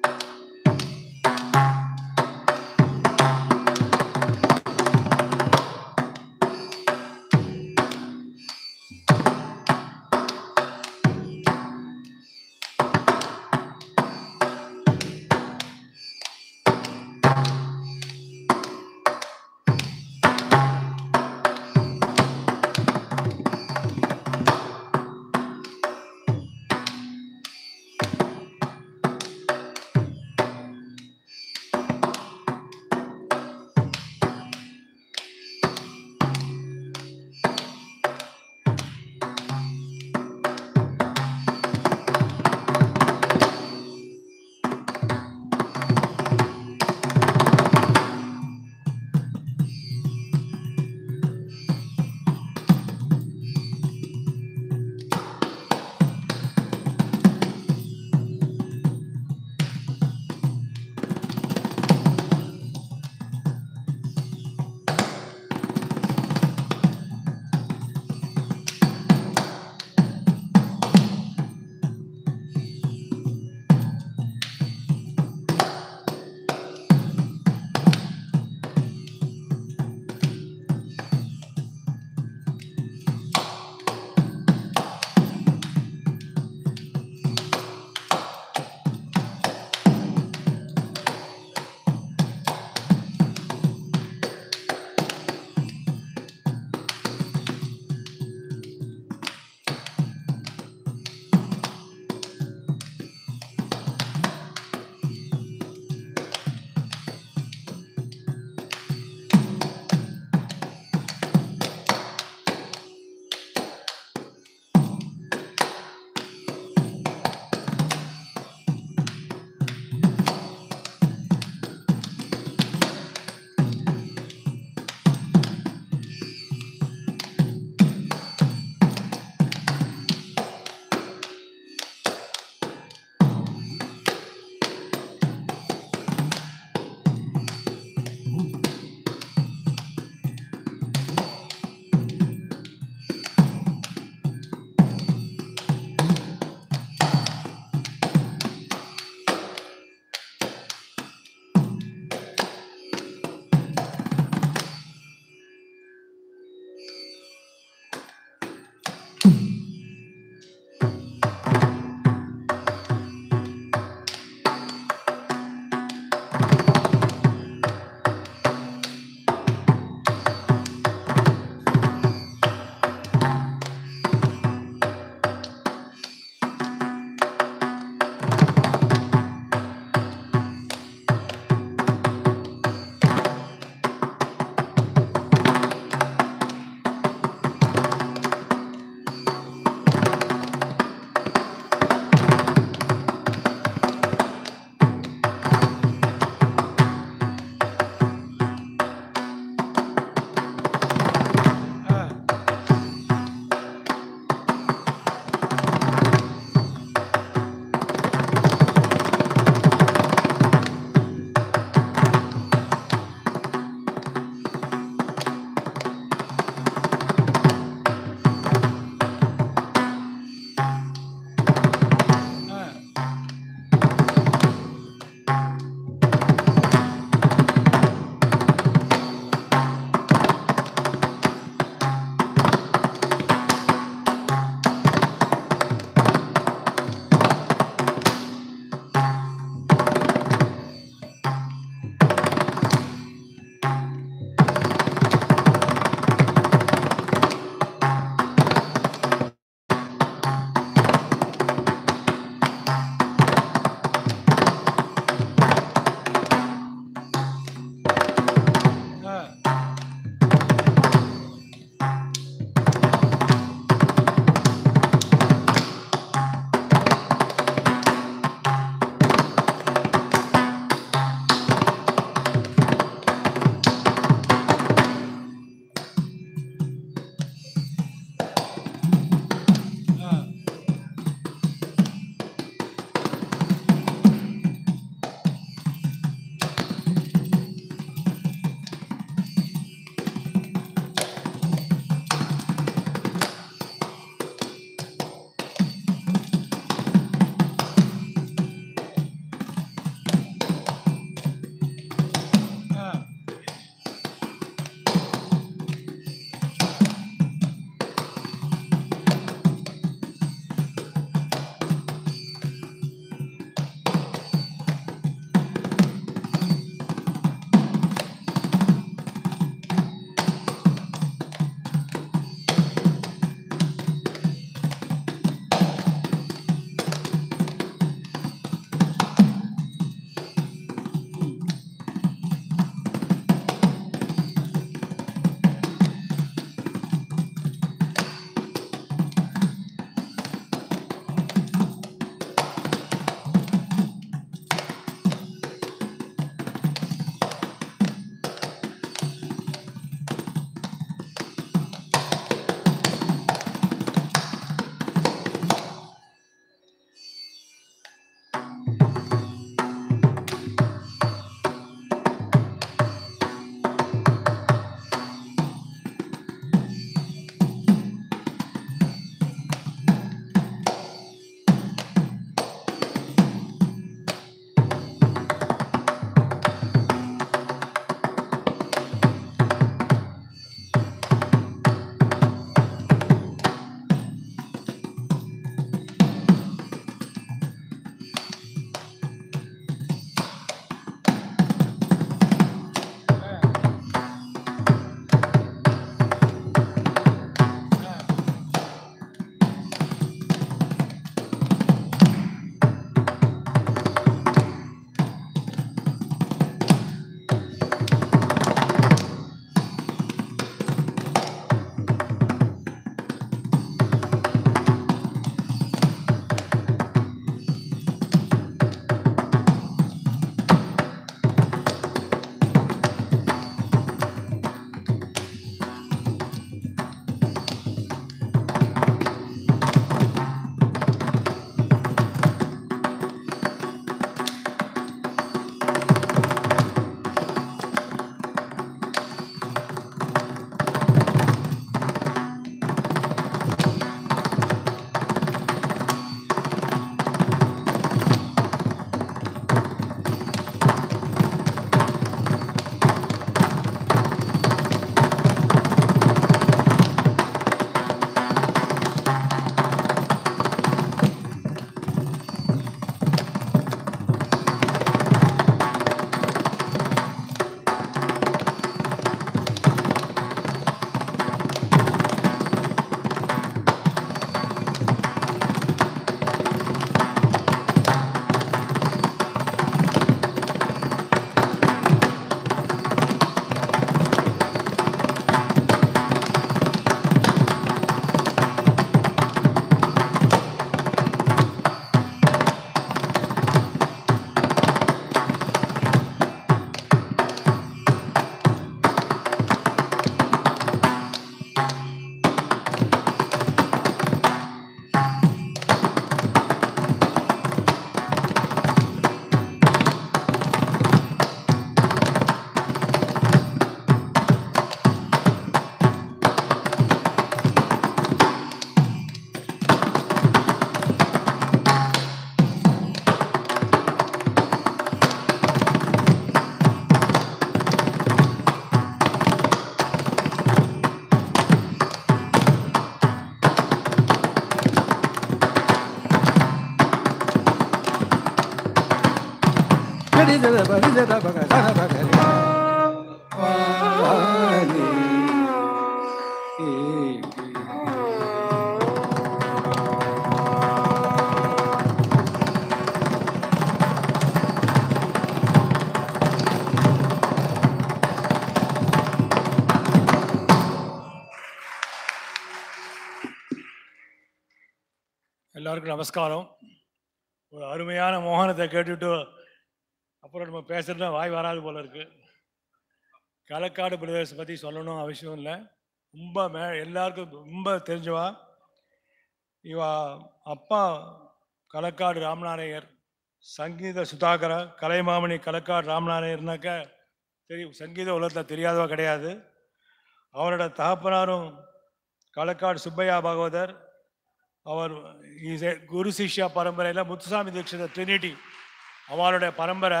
Speaker 3: எல்லாருக்கும் நமஸ்காரம். ஒரு அருமையான மோகனத்தை கேட்டுட்டு அப்புறம் நம்ம பேசுறதுல வாய் வராது போல இருக்கு. களக்காடு பிரதேச பற்றி சொல்லணும் அவசியம் இல்லை. ரொம்ப எல்லாருக்கும் ரொம்ப தெரிஞ்சவா. இவா அப்பா களக்காடு ராமநாராயர், சங்கீத சுதாகர கலைமாமணி களக்காடு ராமநாராயர்னாக்க தெரியும். சங்கீத உலகத்தில் தெரியாதவா கிடையாது. அவரோட தகப்பனாரும் களக்காடு சுப்பையா பாகவதர். அவர் குரு சிஷ்யா பரம்பரையில் முத்துசாமி தீட்சிதர் ட்ரினிட்டி அவருடைய பரம்பரை.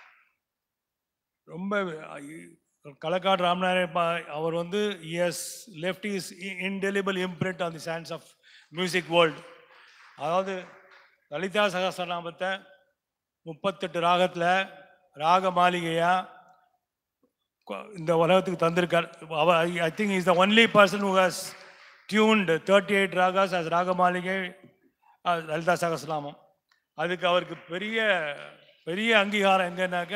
Speaker 3: ரொம்ப களக்காடு ராமநாராயண் அவர் வந்து has left is indelible imprint on the science of music world. அதாவது லலிதா சகஸ்ரநாமத்தை 38 ராகத்தில் ராக மாளிகையா இந்த உலகத்துக்கு தந்திருக்கார். I think is the only person who has tuned 38 ragas as ragamalika Lalitha Sahasranamam. அதுக்கு அவருக்கு பெரிய பெரிய அங்கீகாரம் எங்கன்னாக்க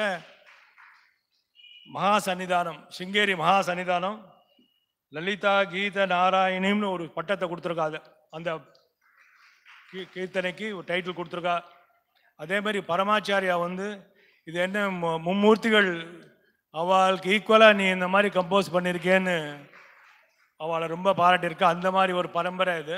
Speaker 3: மகா சன்னிதானம், சிங்கேரி மகா சன்னிதானம் லலிதா கீத நாராயணின்னு ஒரு பட்டத்தை கொடுத்துருக்கா. அந்த கீர்த்தனைக்கு ஒரு டைட்டில் கொடுத்துருக்கா. அதே மாதிரி பரமாச்சாரியா வந்து இது என்ன மும்மூர்த்திகள் அவளுக்கு ஈக்குவலாக நீ இந்த மாதிரி கம்போஸ் பண்ணியிருக்கேன்னு அவளை ரொம்ப பாராட்டியிருக்கா. அந்த மாதிரி ஒரு பரம்பரை இது.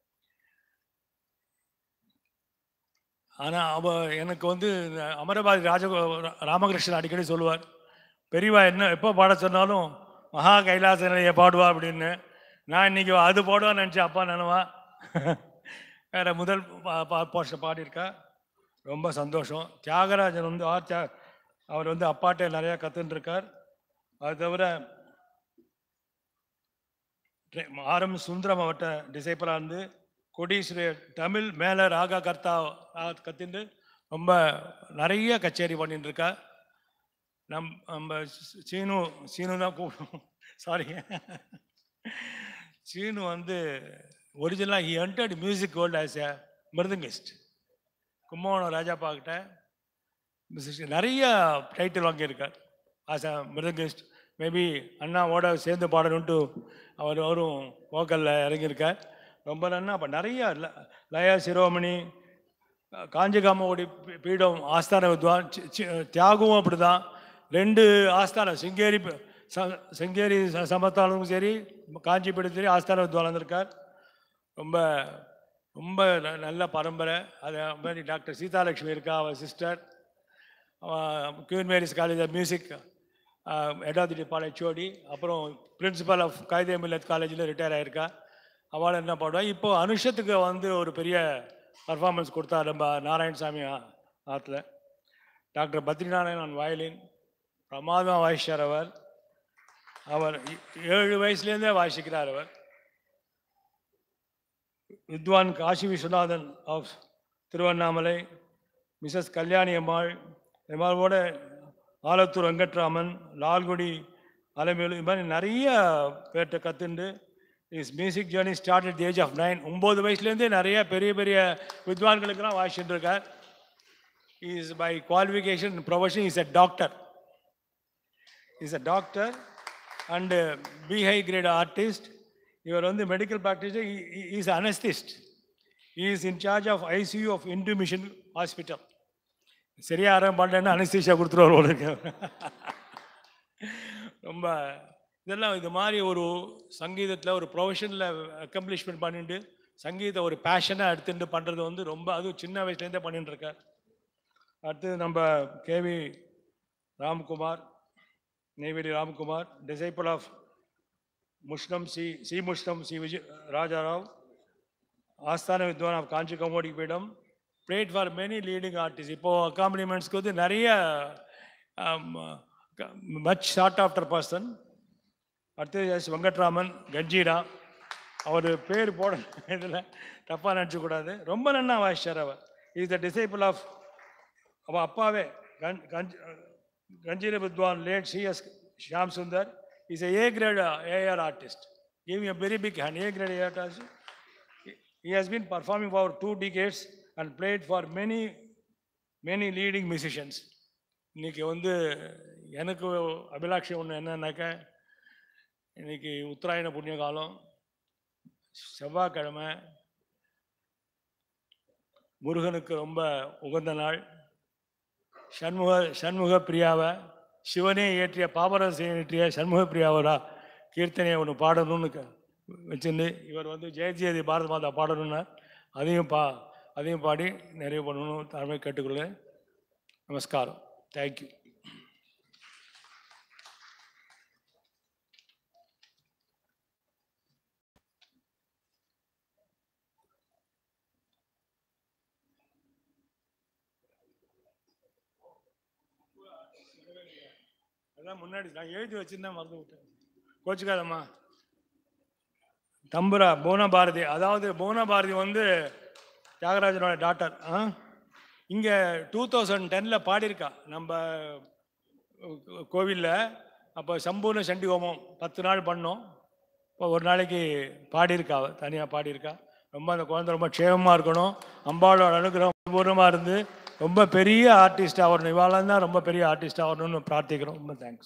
Speaker 3: ஆனால் எனக்கு வந்து அமரபாதி ராமகிருஷ்ணன் அடிக்கடி சொல்லுவார், பெரியவா என்ன எப்போ பாட சொன்னாலும் மகா கைலாச நிலையை பாடுவா அப்படின்னு. நான் இன்னைக்கு அது பாடுவான்னு நினச்சேன். அப்பா நினைவா வேற முதல் போஸ்டர் பாடியிருக்கா. ரொம்ப சந்தோஷம். தியாகராஜன் வந்து அவர் வந்து அப்பாட்டே நிறையா கற்றுன்ட்ருக்கார். அது தவிர ஆரம் சுந்தரம் அவர்கிட்ட டிசைப்பலாக இருந்து கொடீஸ்வரி தமிழ் மேலே ராகா கர்த்தா கற்றுண்டு ரொம்ப நிறைய கச்சேரி பண்ணிட்டு இருக்கா. நம்ம சீனு தான் கூப்பிடுவோம். சாரி, சீனு வந்து ஒரிஜினலாக he entered music world as a mridangist. Kumbakonam ராஜாப்பாக்கிட்ட நிறைய டைட்டில் வாங்கியிருக்கார் ஆஸ் அ மிருதங்கிஸ்ட். மேபி அண்ணாவோட சேர்ந்து பாடணுன்ட்டு அவரும் வோக்கலில் இறங்கியிருக்கார். ரொம்ப நன்னா. அப்போ நிறைய லயா சிரோமணி, காஞ்சிகாமோடி பீடம் ஆஸ்தான வித்வான், தியாகவும் அப்படி தான். 2 ஆஸ்தானம் சிங்கேரி சமஸ்தானமும் சரி, காஞ்சி பீடம் சரி ஆஸ்தான வித்வான் வந்திருக்கார். ரொம்ப ரொம்ப நல்ல பரம்பரை. அதே மாதிரி டாக்டர் சீதாலட்சுமி இருக்கா, அவர் sister. Queen Mary's college of music head of the department HOD. அப்புறம் பிரின்சிபல் ஆஃப் காயிதே மில்லத் காலேஜில் ரிட்டையர் ஆகியிருக்கா. அவள் என்ன பாடுவா. இப்போ அனுஷத்துக்கு வந்து ஒரு பெரிய பர்ஃபார்மன்ஸ் கொடுத்தா நம்ம நாராயணசாமி ஆற்றுல. டாக்டர் பத்ரிநாராயணன் வயலின் பிரமாதம் வாசிச்சார். அவர் 7 வயசுலேருந்தே வாசிக்கிறார். அவர் வித்வான் காசி விஸ்வநாதன் ஆஃப் திருவண்ணாமலை, மிஸ்ஸஸ் கல்யாணி அம்மாள், எம்மாவோட ஆலத்தூர் வெங்கட்ராமன், லால்குடி அலைமேலு, இது மாதிரி நிறைய பேர்கிட்ட கற்றுண்டு his music journey start at the age of 9. 9 வயசுலேருந்தே நிறைய பெரிய பெரிய வித்வான்களுக்கெல்லாம் வாசிச்சுட்டு இருக்கார். Is by qualification profession is a doctor. Is a doctor and பிஹை கிரேட் ஆர்டிஸ்ட். இவர் வந்து medical practiser. Is anaesthetist. Is in charge of ICU of Hindu mission hospital. சரியாக ஆரம்பம் பண்ணலன்னா அனஸ்தீஷியா கொடுத்துருவார் இருக்கு. ரொம்ப இதெல்லாம் இது மாதிரி ஒரு சங்கீதத்தில் ஒரு ப்ரொஃபஷனில் அக்கம்ப்ளிஷ்மெண்ட் பண்ணிட்டு சங்கீத ஒரு பேஷனாக எடுத்துகிட்டு பண்ணுறது வந்து ரொம்ப, அதுவும் சின்ன வயசுலேருந்தே பண்ணிட்டுருக்கார். அடுத்து நம்ம KV Ramkumar, Neyveli Ramkumar, disciple of Mushnam C Mushnam C Vijay Rajarao, ஆஸ்தான வித்வான் ஆஃப் காஞ்சி கமோடி பீடம். played for many leading artists. இப்போது அக்காம்பனிமெண்ட்ஸ்க்கு வந்து நிறைய மச் ஷார்ட் ஆஃப்டர் பர்சன். அடுத்து எஸ் வெங்கட்ராமன் கஞ்சிரா. அவர் பேர் போட இதில் தப்பாக நினச்சக்கூடாது. ரொம்ப நன்னா வாசிச்சார். அவர் இஸ் த டிசைபிள் ஆஃப் அவள் அப்பாவே Ganjira Vidwan, late C.S. Shyam Sundar, is a A-grade AR artist. Give me a very big hand. A-grade AR artist. He has been performing for 2 decades and played for many leading musicians. இன்னைக்கு எனக்கு அபிலாஷை ஒன்று என்னன்னாக்கா, இன்னைக்கு உத்தராயண புண்ணிய காலம், செவ்வாய்க்கிழமை, முருகனுக்கு ரொம்ப உகந்த நாள். சண்முக பிரியாவை சிவனே இயற்றிய பாபரசை இயற்றிய சண்முக பிரியாவரா கீர்த்தனையை ஒன்று பாடணும்னு வச்சுருந்து இவர் ஜெயஜெயதி பாரத மாதா பாடணும்னா அதையும் பாடி நிறைவு பண்ணணும் தலைமை கேட்டுக்கொள்கிறேன். நமஸ்காரம். தேங்க்யூ. அதான் முன்னாடி நான் எழுதி வச்சுருந்தேன், மறந்து விட்டேன், கோச்சுக்காதம்மா. தம்புரா புவனபாரதி, அதாவது புவனபாரதி தியாகராஜனோட டாக்டர். இங்கே 2010 பாடியிருக்கா நம்ம கோவிலில். அப்போ சம்பூர்ண சண்டி ஹோமம் 10 நாள் பண்ணோம். இப்போ ஒரு நாளைக்கு பாடியிருக்கா, தனியாக பாடியிருக்கா. ரொம்ப அந்த குழந்தை ரொம்ப க்ஷேமமாக இருக்கணும், அம்பாளோட அனுகிரகம் பூர்ணமாக இருந்து ரொம்ப பெரிய ஆர்டிஸ்ட் ஆகணும். இவாளம் தான் ரொம்ப பெரிய ஆர்டிஸ்ட் ஆகணும்னு பிரார்த்திக்கிறோம். ரொம்ப தேங்க்ஸ்.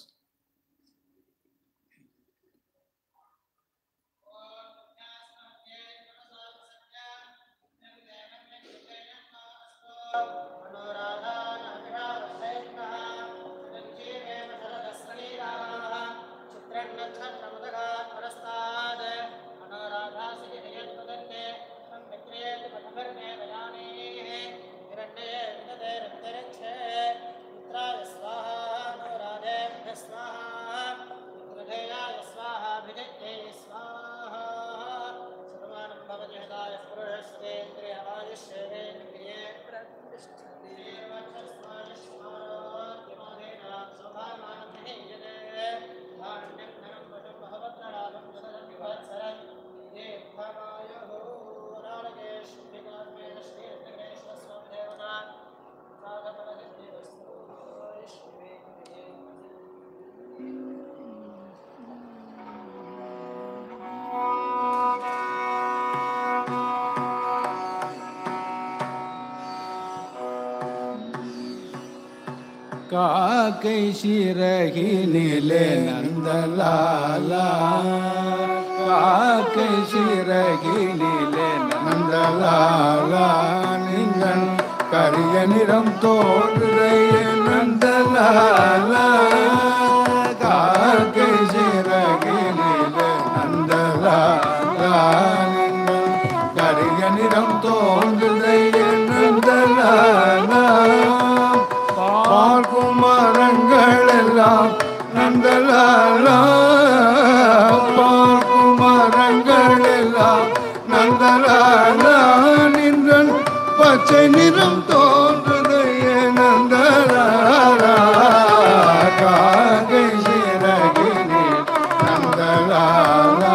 Speaker 2: காக்கை சிறகினிலே நந்தலாலா, காக்கை சிறகினிலே நந்தலாலா, நீங்கள் கரிய நிறம் தோன்றுதையே நந்தலாலா, காக்கை சிறகினிலே நந்தலாலா, நீங்கள் கரிய நிறம் தோன்றுதையே நந்தலாலா, பார்க்கும் மரங்கள் எல்லாம் நந்தலாலா, பார்க்கும் மரங்கள் எல்லாம் நந்தலாலா, நின்றன் பச்சை நிறம் தோன்றுதையே நந்தலாலா, காக்கை சிறகினில் நந்தலாலா,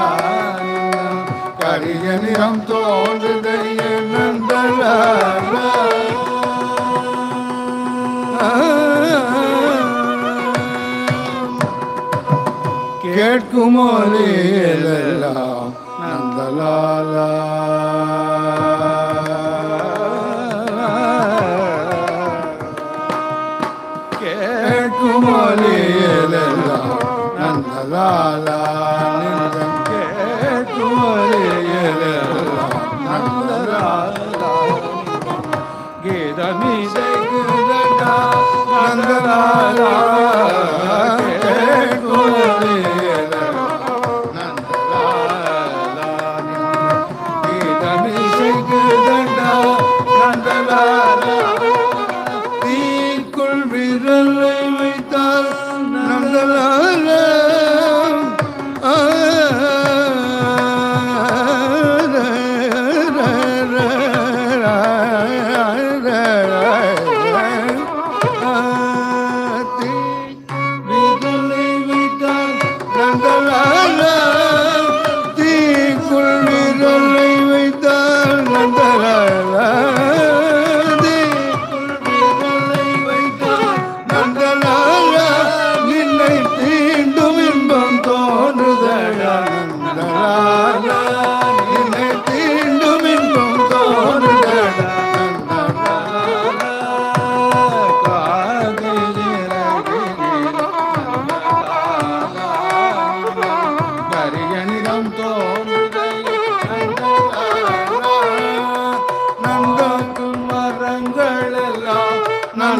Speaker 2: கரிய நிறம் தோன்றுதையே நந்தலாலா. கேட்கும் ஒலியெல்லாம் நந்தலாலா, கேட்கும் ஒலியெல்லாம் நந்தலாலா, கேட்கும் ஒலியெல்லாம் நந்தலாலா, கீதமிசை குதடா நந்தலாலா, கேட்கும் தீக்குள் விரலை வைத்தால் நந்தலாலா, விரலை வைத்தால் நந்தலாலா, தீக்குள் விரலை வைத்தால் நந்தலாலா,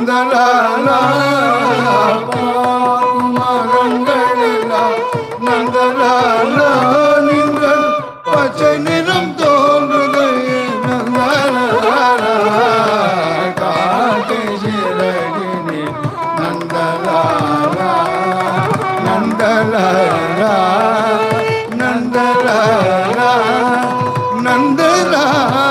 Speaker 2: நந்தலாலா மரங்களா நந்தலாலா நீங்கள் பச்சை நிறம் தோன்றுதே நந்தலாலா காட்டு சிறகினி நந்தலாலா நந்தலாலா நந்தலாலா நந்தலாலா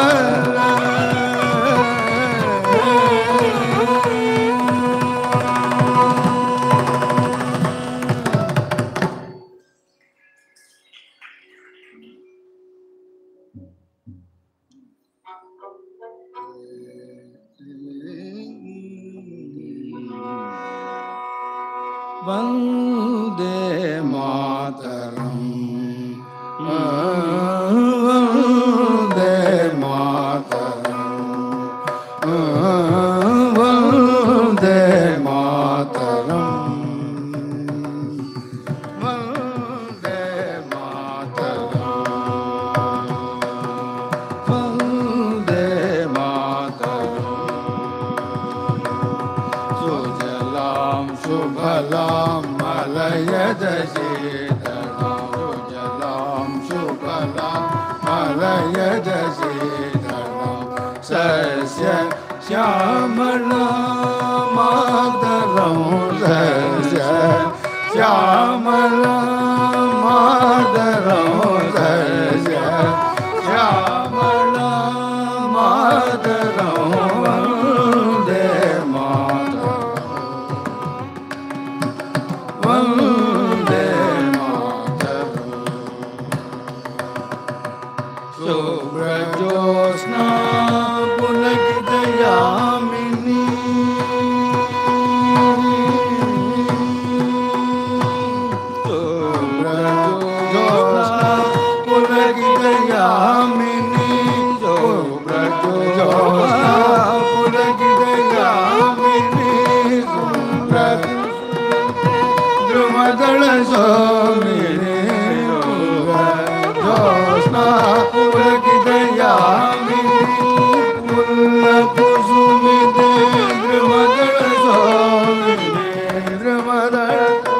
Speaker 2: वन्दे मातरम् वन्दे मातरम् वन्दे मातरम् वन्दे मातरम् वन्दे मातरम् सुजलां सुफलां मलयज शीतलां सुजलां सुफलां मलयज शीतलां सस्य श्यामलां मातरं सस्य श्यामलां मातरं सस्य श्यामलां मातरं वन्दे वन्दे मातरम् शुभ्रज्योत्स्ना पुलकितयामिनी शुभ्रज्योत्स्ना पुलकितयामिनी शुभ्रज्योत्स्ना पुलकितयामिनी द्रुमदल स्वामिने ज्योत्स्ना पुलकितयामिनी पुल्लकुसुमिते द्रुमदल स्वामिने द्रुमदल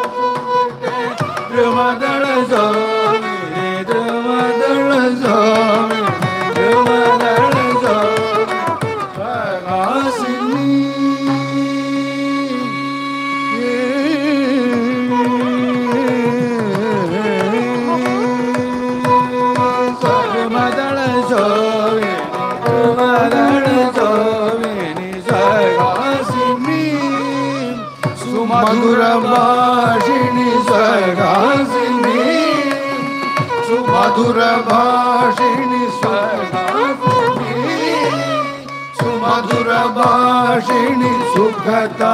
Speaker 2: स्वामिने द्रुमदल स्वामिने द्रुमदल स्वामिने सुमधुर भाषिणी स्वर्गासिनी सुमधुर भाषिणी स्वर्गासिनी सुमधुर भाषिणी सुखदा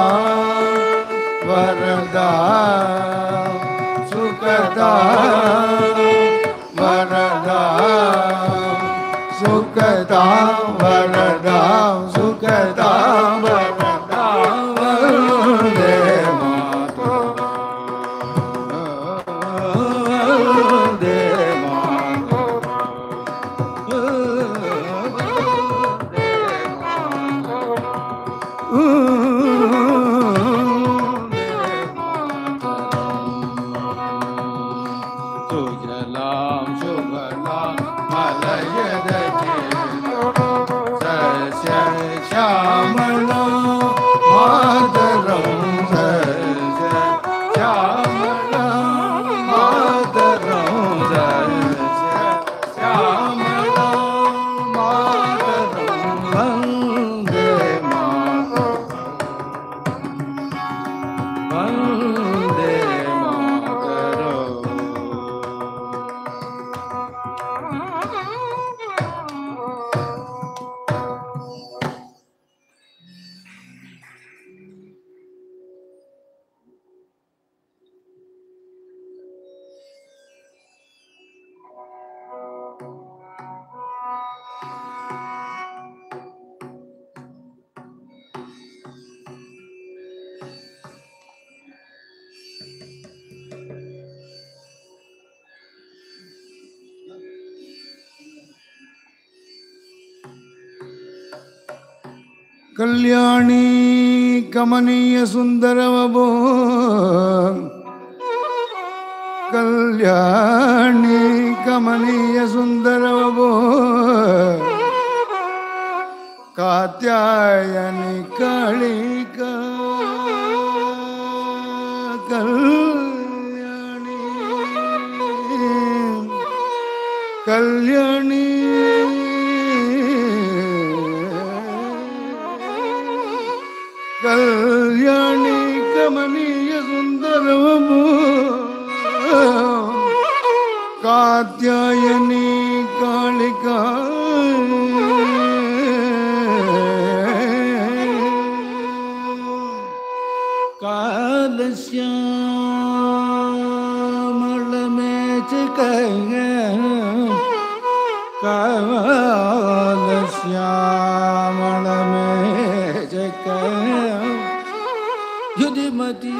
Speaker 2: वरदा सुखदा वरदा सुखदा वरदा सुखदा वरदा वन्दे सुजलां सुफलां मलयज शीतलां सस्य श्यामलां कल्याणी कमनीय सुंदरवबो कल्याणी कमनीय सुंदरवबो कात्यायनी कालिका कल्याणी कल्याणी कल्याणी कमनीय सुंदरवबो कात्यायनी कालिका कालश्यामल में कालश्यामल में युधिमती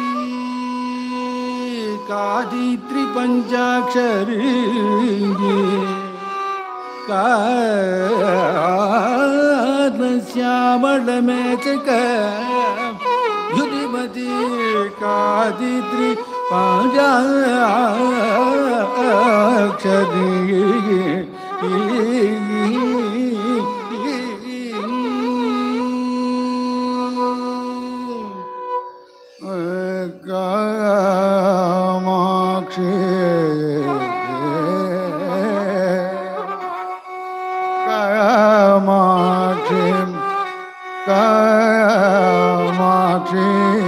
Speaker 2: कादित्री पंचाक्षरी कालश्यामल में युधिमती कादित्री पंचाक्षरी कामाक्षी कामाक्षी कामाक्षी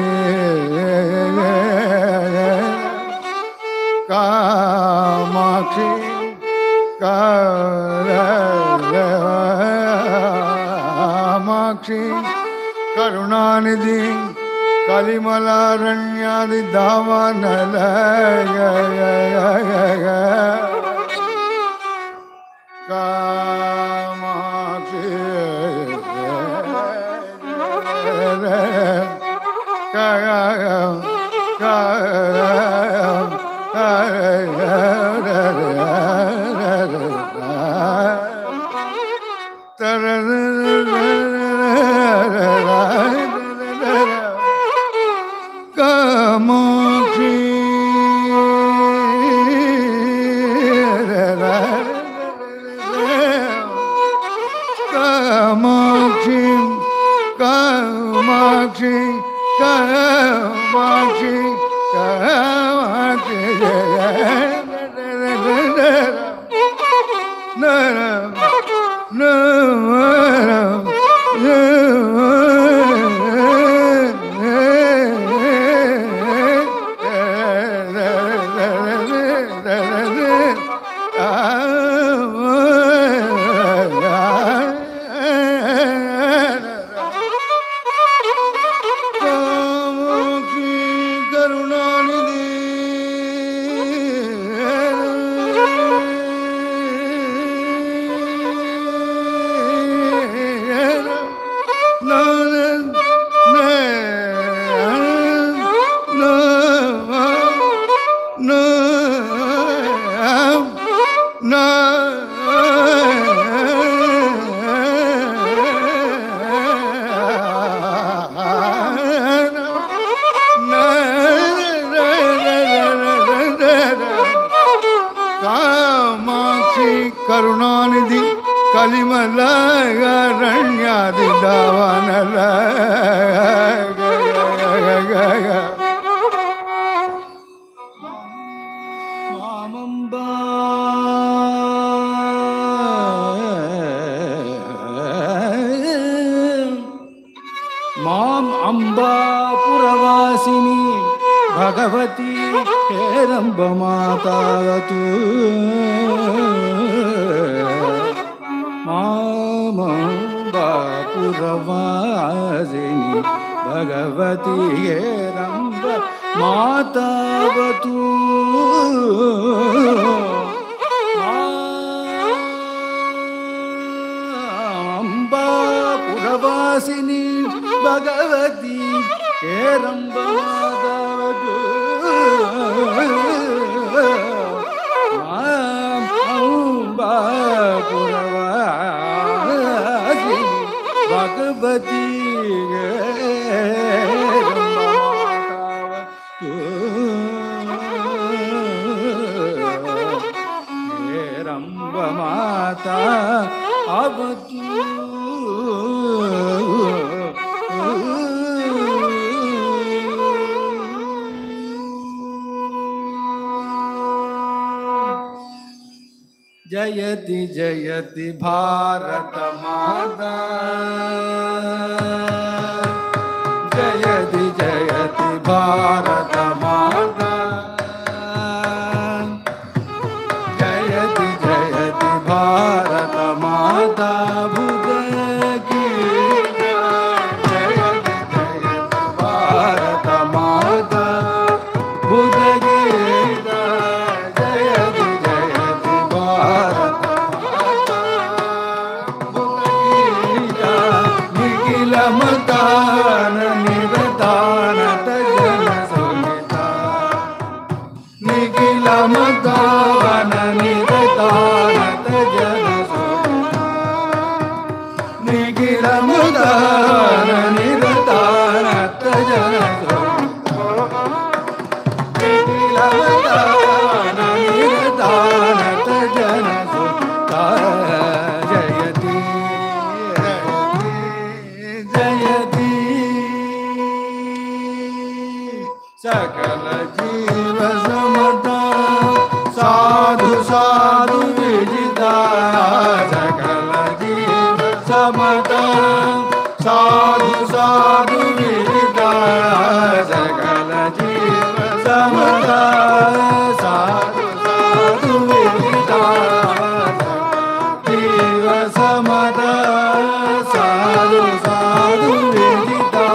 Speaker 2: कामाक्षी कामाक्षी करुणानिधि कलिमलारण्यादि दावानलय कामाक्षी कामाक्षी कामाक्षी कामाक्षी करुणानिधि कलिमलारण्यादि दावानलय मामम्बा माम अम्बा पुरवासिनी भगवती हेरंब मातावतु मामम्बा पुरवासिनी भगवती हेरंब मातावतु अम्बा पुरवासिनी भगवती हेरंब मातावतु अम्बा पुरवासिनी भगवती रंब माता अब तू जयति जयति भारत माता जयति जयति भारत माता जयति जयति भारत माता बुद्ध की जयति जयति भारत माता बुद्ध की जयति जयति भारत माता बुद्ध की निखिल मतान निरतान तजन सुनिता निखिल मतान निरतान तजन सुनिता निखिल मतान निरतान तजन सुनिता निखिल मतान निरतान तजन सुनिता जयति जयति सकल जीव समता साधु साधु विजिता सकल जीव समता साधु साधु विजिता सकल जीव समता साधु साधु विजिता जीव समता साधु साधु विजिता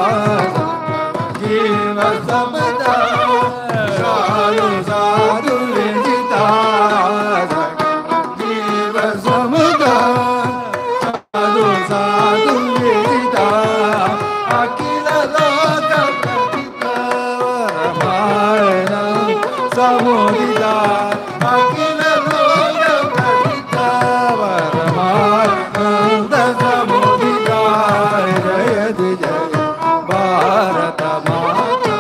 Speaker 2: जीव समता साधु साधु विजिता जीव समता साधु साधु विजिता अखिल लोक प्रतिता रामायण समुदिता अखिल लोक प्रतिता रामायण समुदिता जयति जय भारत माता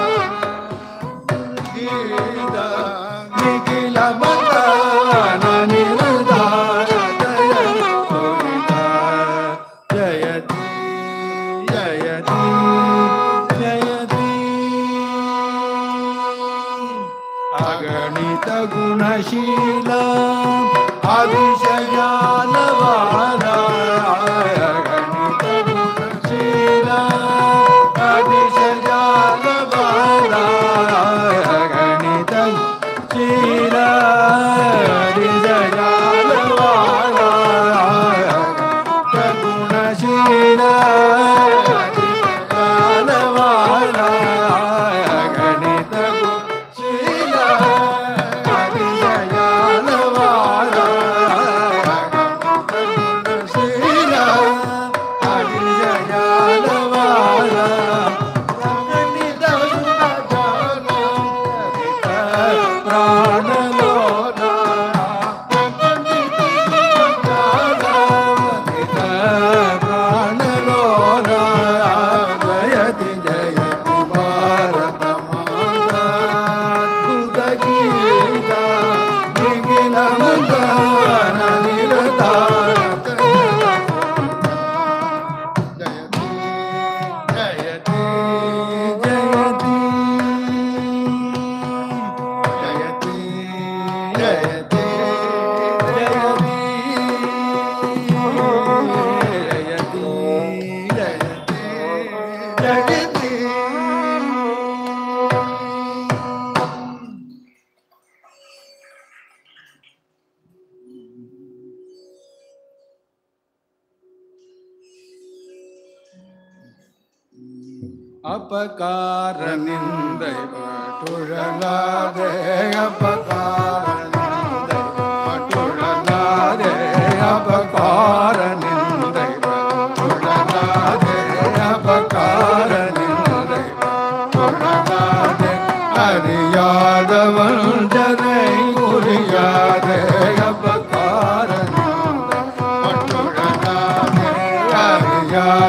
Speaker 2: गीता निखिल मतान निरतान जयति जयति जयति अगणित गुणशीला अतिशयालवादा अगणित गुणशीला अतिशयालवादा अगणित शीला अतिशयालवादा गुणशीला अतिशयालवादा अगणित शीला अतिशयालवादा गुणशीला अतिशयालवादा अगणित प्राणलोना प्राणलोना जयति जयति भारत माता बुद्ध गीता निखिल मतान निरतान जयति जयति जयति जयति जयति जयति जयति जयति अपकार निंदै पटुरलादे अपकार निंदै पटुरलादे अपकार निंदै पटुरलादे अपकार निंदै पटुरलादे हरि यादवन जरै गुरियादे अपकार निंदै पटुरलादे हरि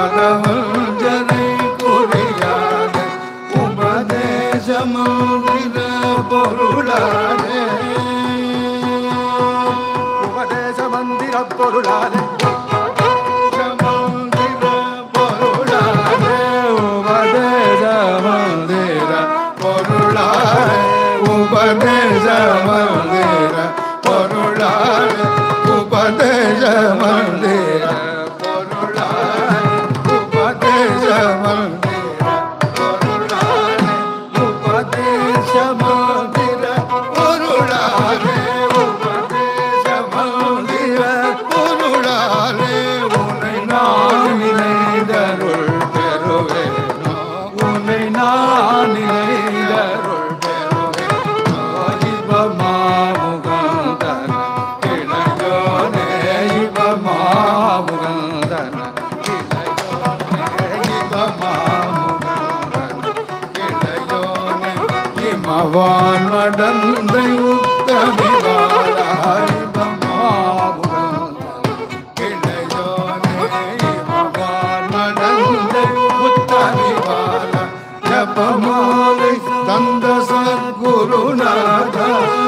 Speaker 2: இமவான் மடந்தை உத்தமிவாளாய் பமாபுரம் இளையோனே இமவான் மடந்தை உத்தமிவாள ஜபமாலை தந்த சத்குருநாதா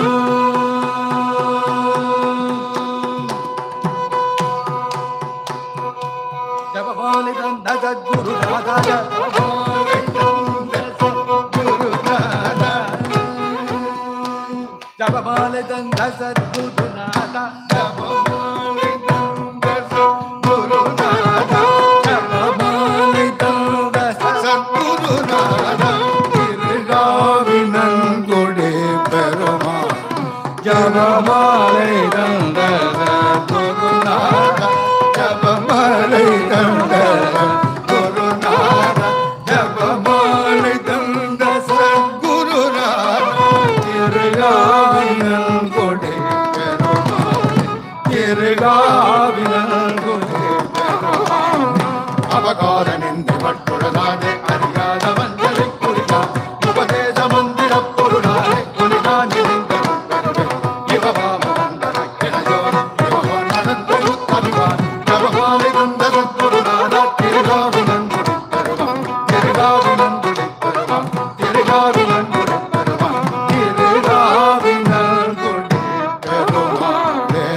Speaker 2: ஜபமாலை தந்த சத்குருநாதா ஜபமாலை தந்த சத்குருநாதா ஜபமாலை தந்த சத்குருநாதா ஜபமாலை தந்த சத்குருநாதா ஜபமாலை தந்த சத்குருநாதா திருகாவினன்கொடே பெருமாள் ஜபமாலை தந்த சத்குருநாதா ஜபமாலை தந்த குருநாதா ஜபமாலை தந்த சத்குருநாதா திருகாவினன் கொடே பெருமாள் திருகாவினன் கொடே பெருமாள் அவகாரனின்றி மட்டுடனாதே அறியாத வஞ்சலை குறிதா உபதேச மந்திர பொருளாலே குனிதா நினைந்தருள் பெருமை இவபாமந்தன கிளையோன் இவவான் நடந்த உத்தமிவான் ஜபமாலை தந்த சத்குருநாதா திருகாவினன் கொடே பெருமாள் திருகாவினன் கொடே பெருமாள் திருகாவினன் கொடே பெருமாள் திருகாவினன் கொடே பெருமாளே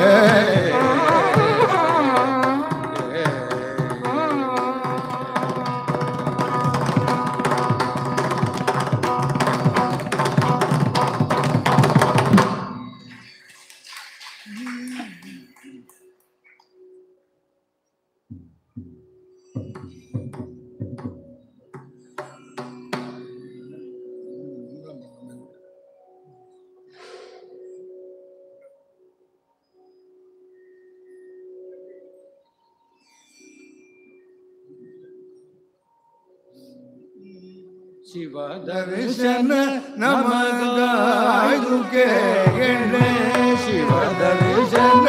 Speaker 2: ಶಿವ ದರ್ಶನ ನಮಗಾಯುಕೆ ಗೆಳೆ ಶಿವ ದರ್ಶನ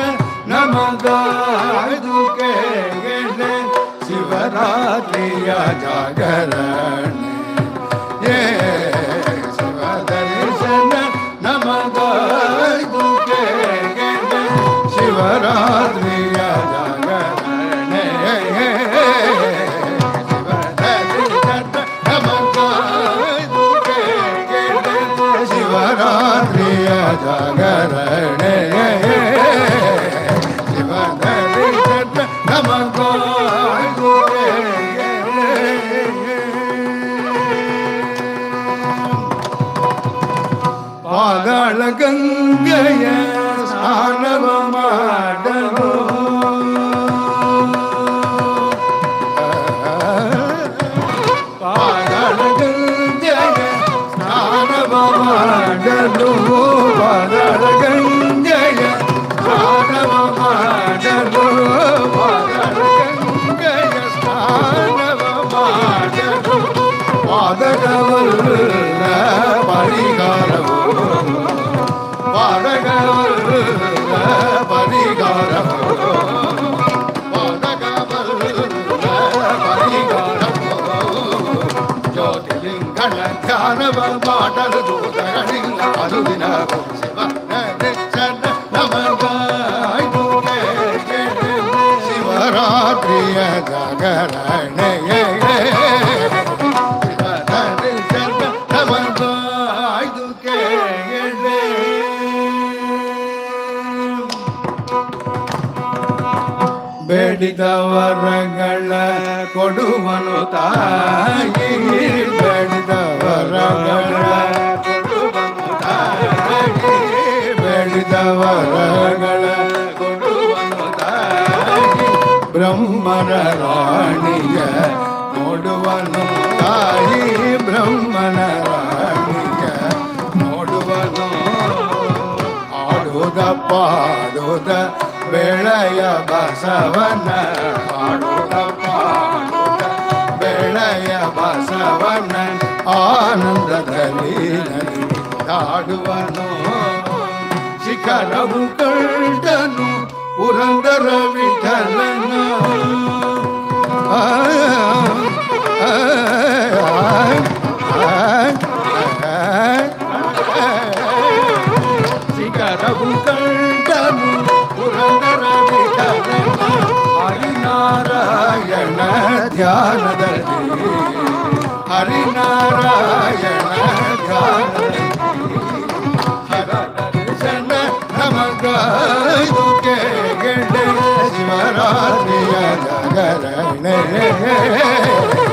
Speaker 2: ನಮಗಾಯುಕೆ ಗೆಳೆ ಶಿವರಾತ್ರಿಯ ಜಾಗರಣೆ ಶಿವ ದರ್ಶನ ನಮಗಾಯುಕೆ ಗೆಳೆ ಶಿವರಾತ್ರಿಯ ಜಾಗರಣೆ ಶಿವರಾತ್ರಿಯ ಜಾಗರಣೆ ಶಿವದರ್ಶನ ನಮಗಾಯುಕೆ ಪಾದಾಳ ಗಂಗೆಯ ಸ್ನಾನವ ಮಾಡಲು ಪಾದಾಳ ಗಂಗೆಯ ಸ್ನಾನವ ಮಾಡಲು ಪಾದಾಳ ಗಂಗೆಯ ಸ್ನಾನವ ಮಾಡಲು ಪಾದಾಳ ಗಂಗೆಯ ಸ್ನಾನವ ಮಾಡಲು ಪಾದಕವಲ್ಲ ಪರಿಗಾರವು ಪಾದಕವಲ್ಲ ಪರಿಗಾರವು ಪಾದಕವಲ್ಲ ಪರಿಗಾರವು ಜ್ಯೋತಿಲಿಂಗನ ಧ್ಯಾನವ ಮಾಡಲು ದೂತಗಳಿಲ್ಲ ಅನುದಿನ ಶಿವ ದರ್ಶನ ನಮಗಾಯುಕೆ ಶಿವರಾತ್ರಿಯ ಜಾಗರಣೆಯೇ ಶಿವ ದರ್ಶನ ನಮಗಾಯುಕೆ ಬೇಡಿದ ವರಗಳ ಕೊಡುವನು ತಾಯಿ ಬೇಡಿದ ವರಗಳ ಕೊಡುವನು ತಾಯಿ ಬೇಡಿದ ವರಗಳ ಕೊಡುವನು ತಾಯಿ ಬ್ರಹ್ಮನ ರಾಣಿಯ ನೋಡುವನು ತಾಯಿ ಬ್ರಹ್ಮನ ರಾಣಿಯ ನೋಡುವನು ಆಡುದ ಪಾಡುದ ಬೆಳೆಯ ಬಸವನ ಹಾಡುತ್ತ ಪಾಡುತ್ತ ಬೆಳೆಯ ಬಸವನ ಆನಂದದಲ್ಲಿ ನಲಿದಾಡುವನು ಶಿಖರವು ಕಂಡನು ಪುರಂದರ ವಿಠಲನ ನಾರಾಯಣ ಧ್ಯಾನದಲ್ಲಿ ಹರಿನಾರಾಯಣ ಧ್ಯಾನದಲ್ಲಿ ಹರ ದರ್ಶನ ನಮಗಾಯ್ದು ಕೇಳಿ ಶಿವರಾತ್ರಿಯ ಜಾಗರಣೆ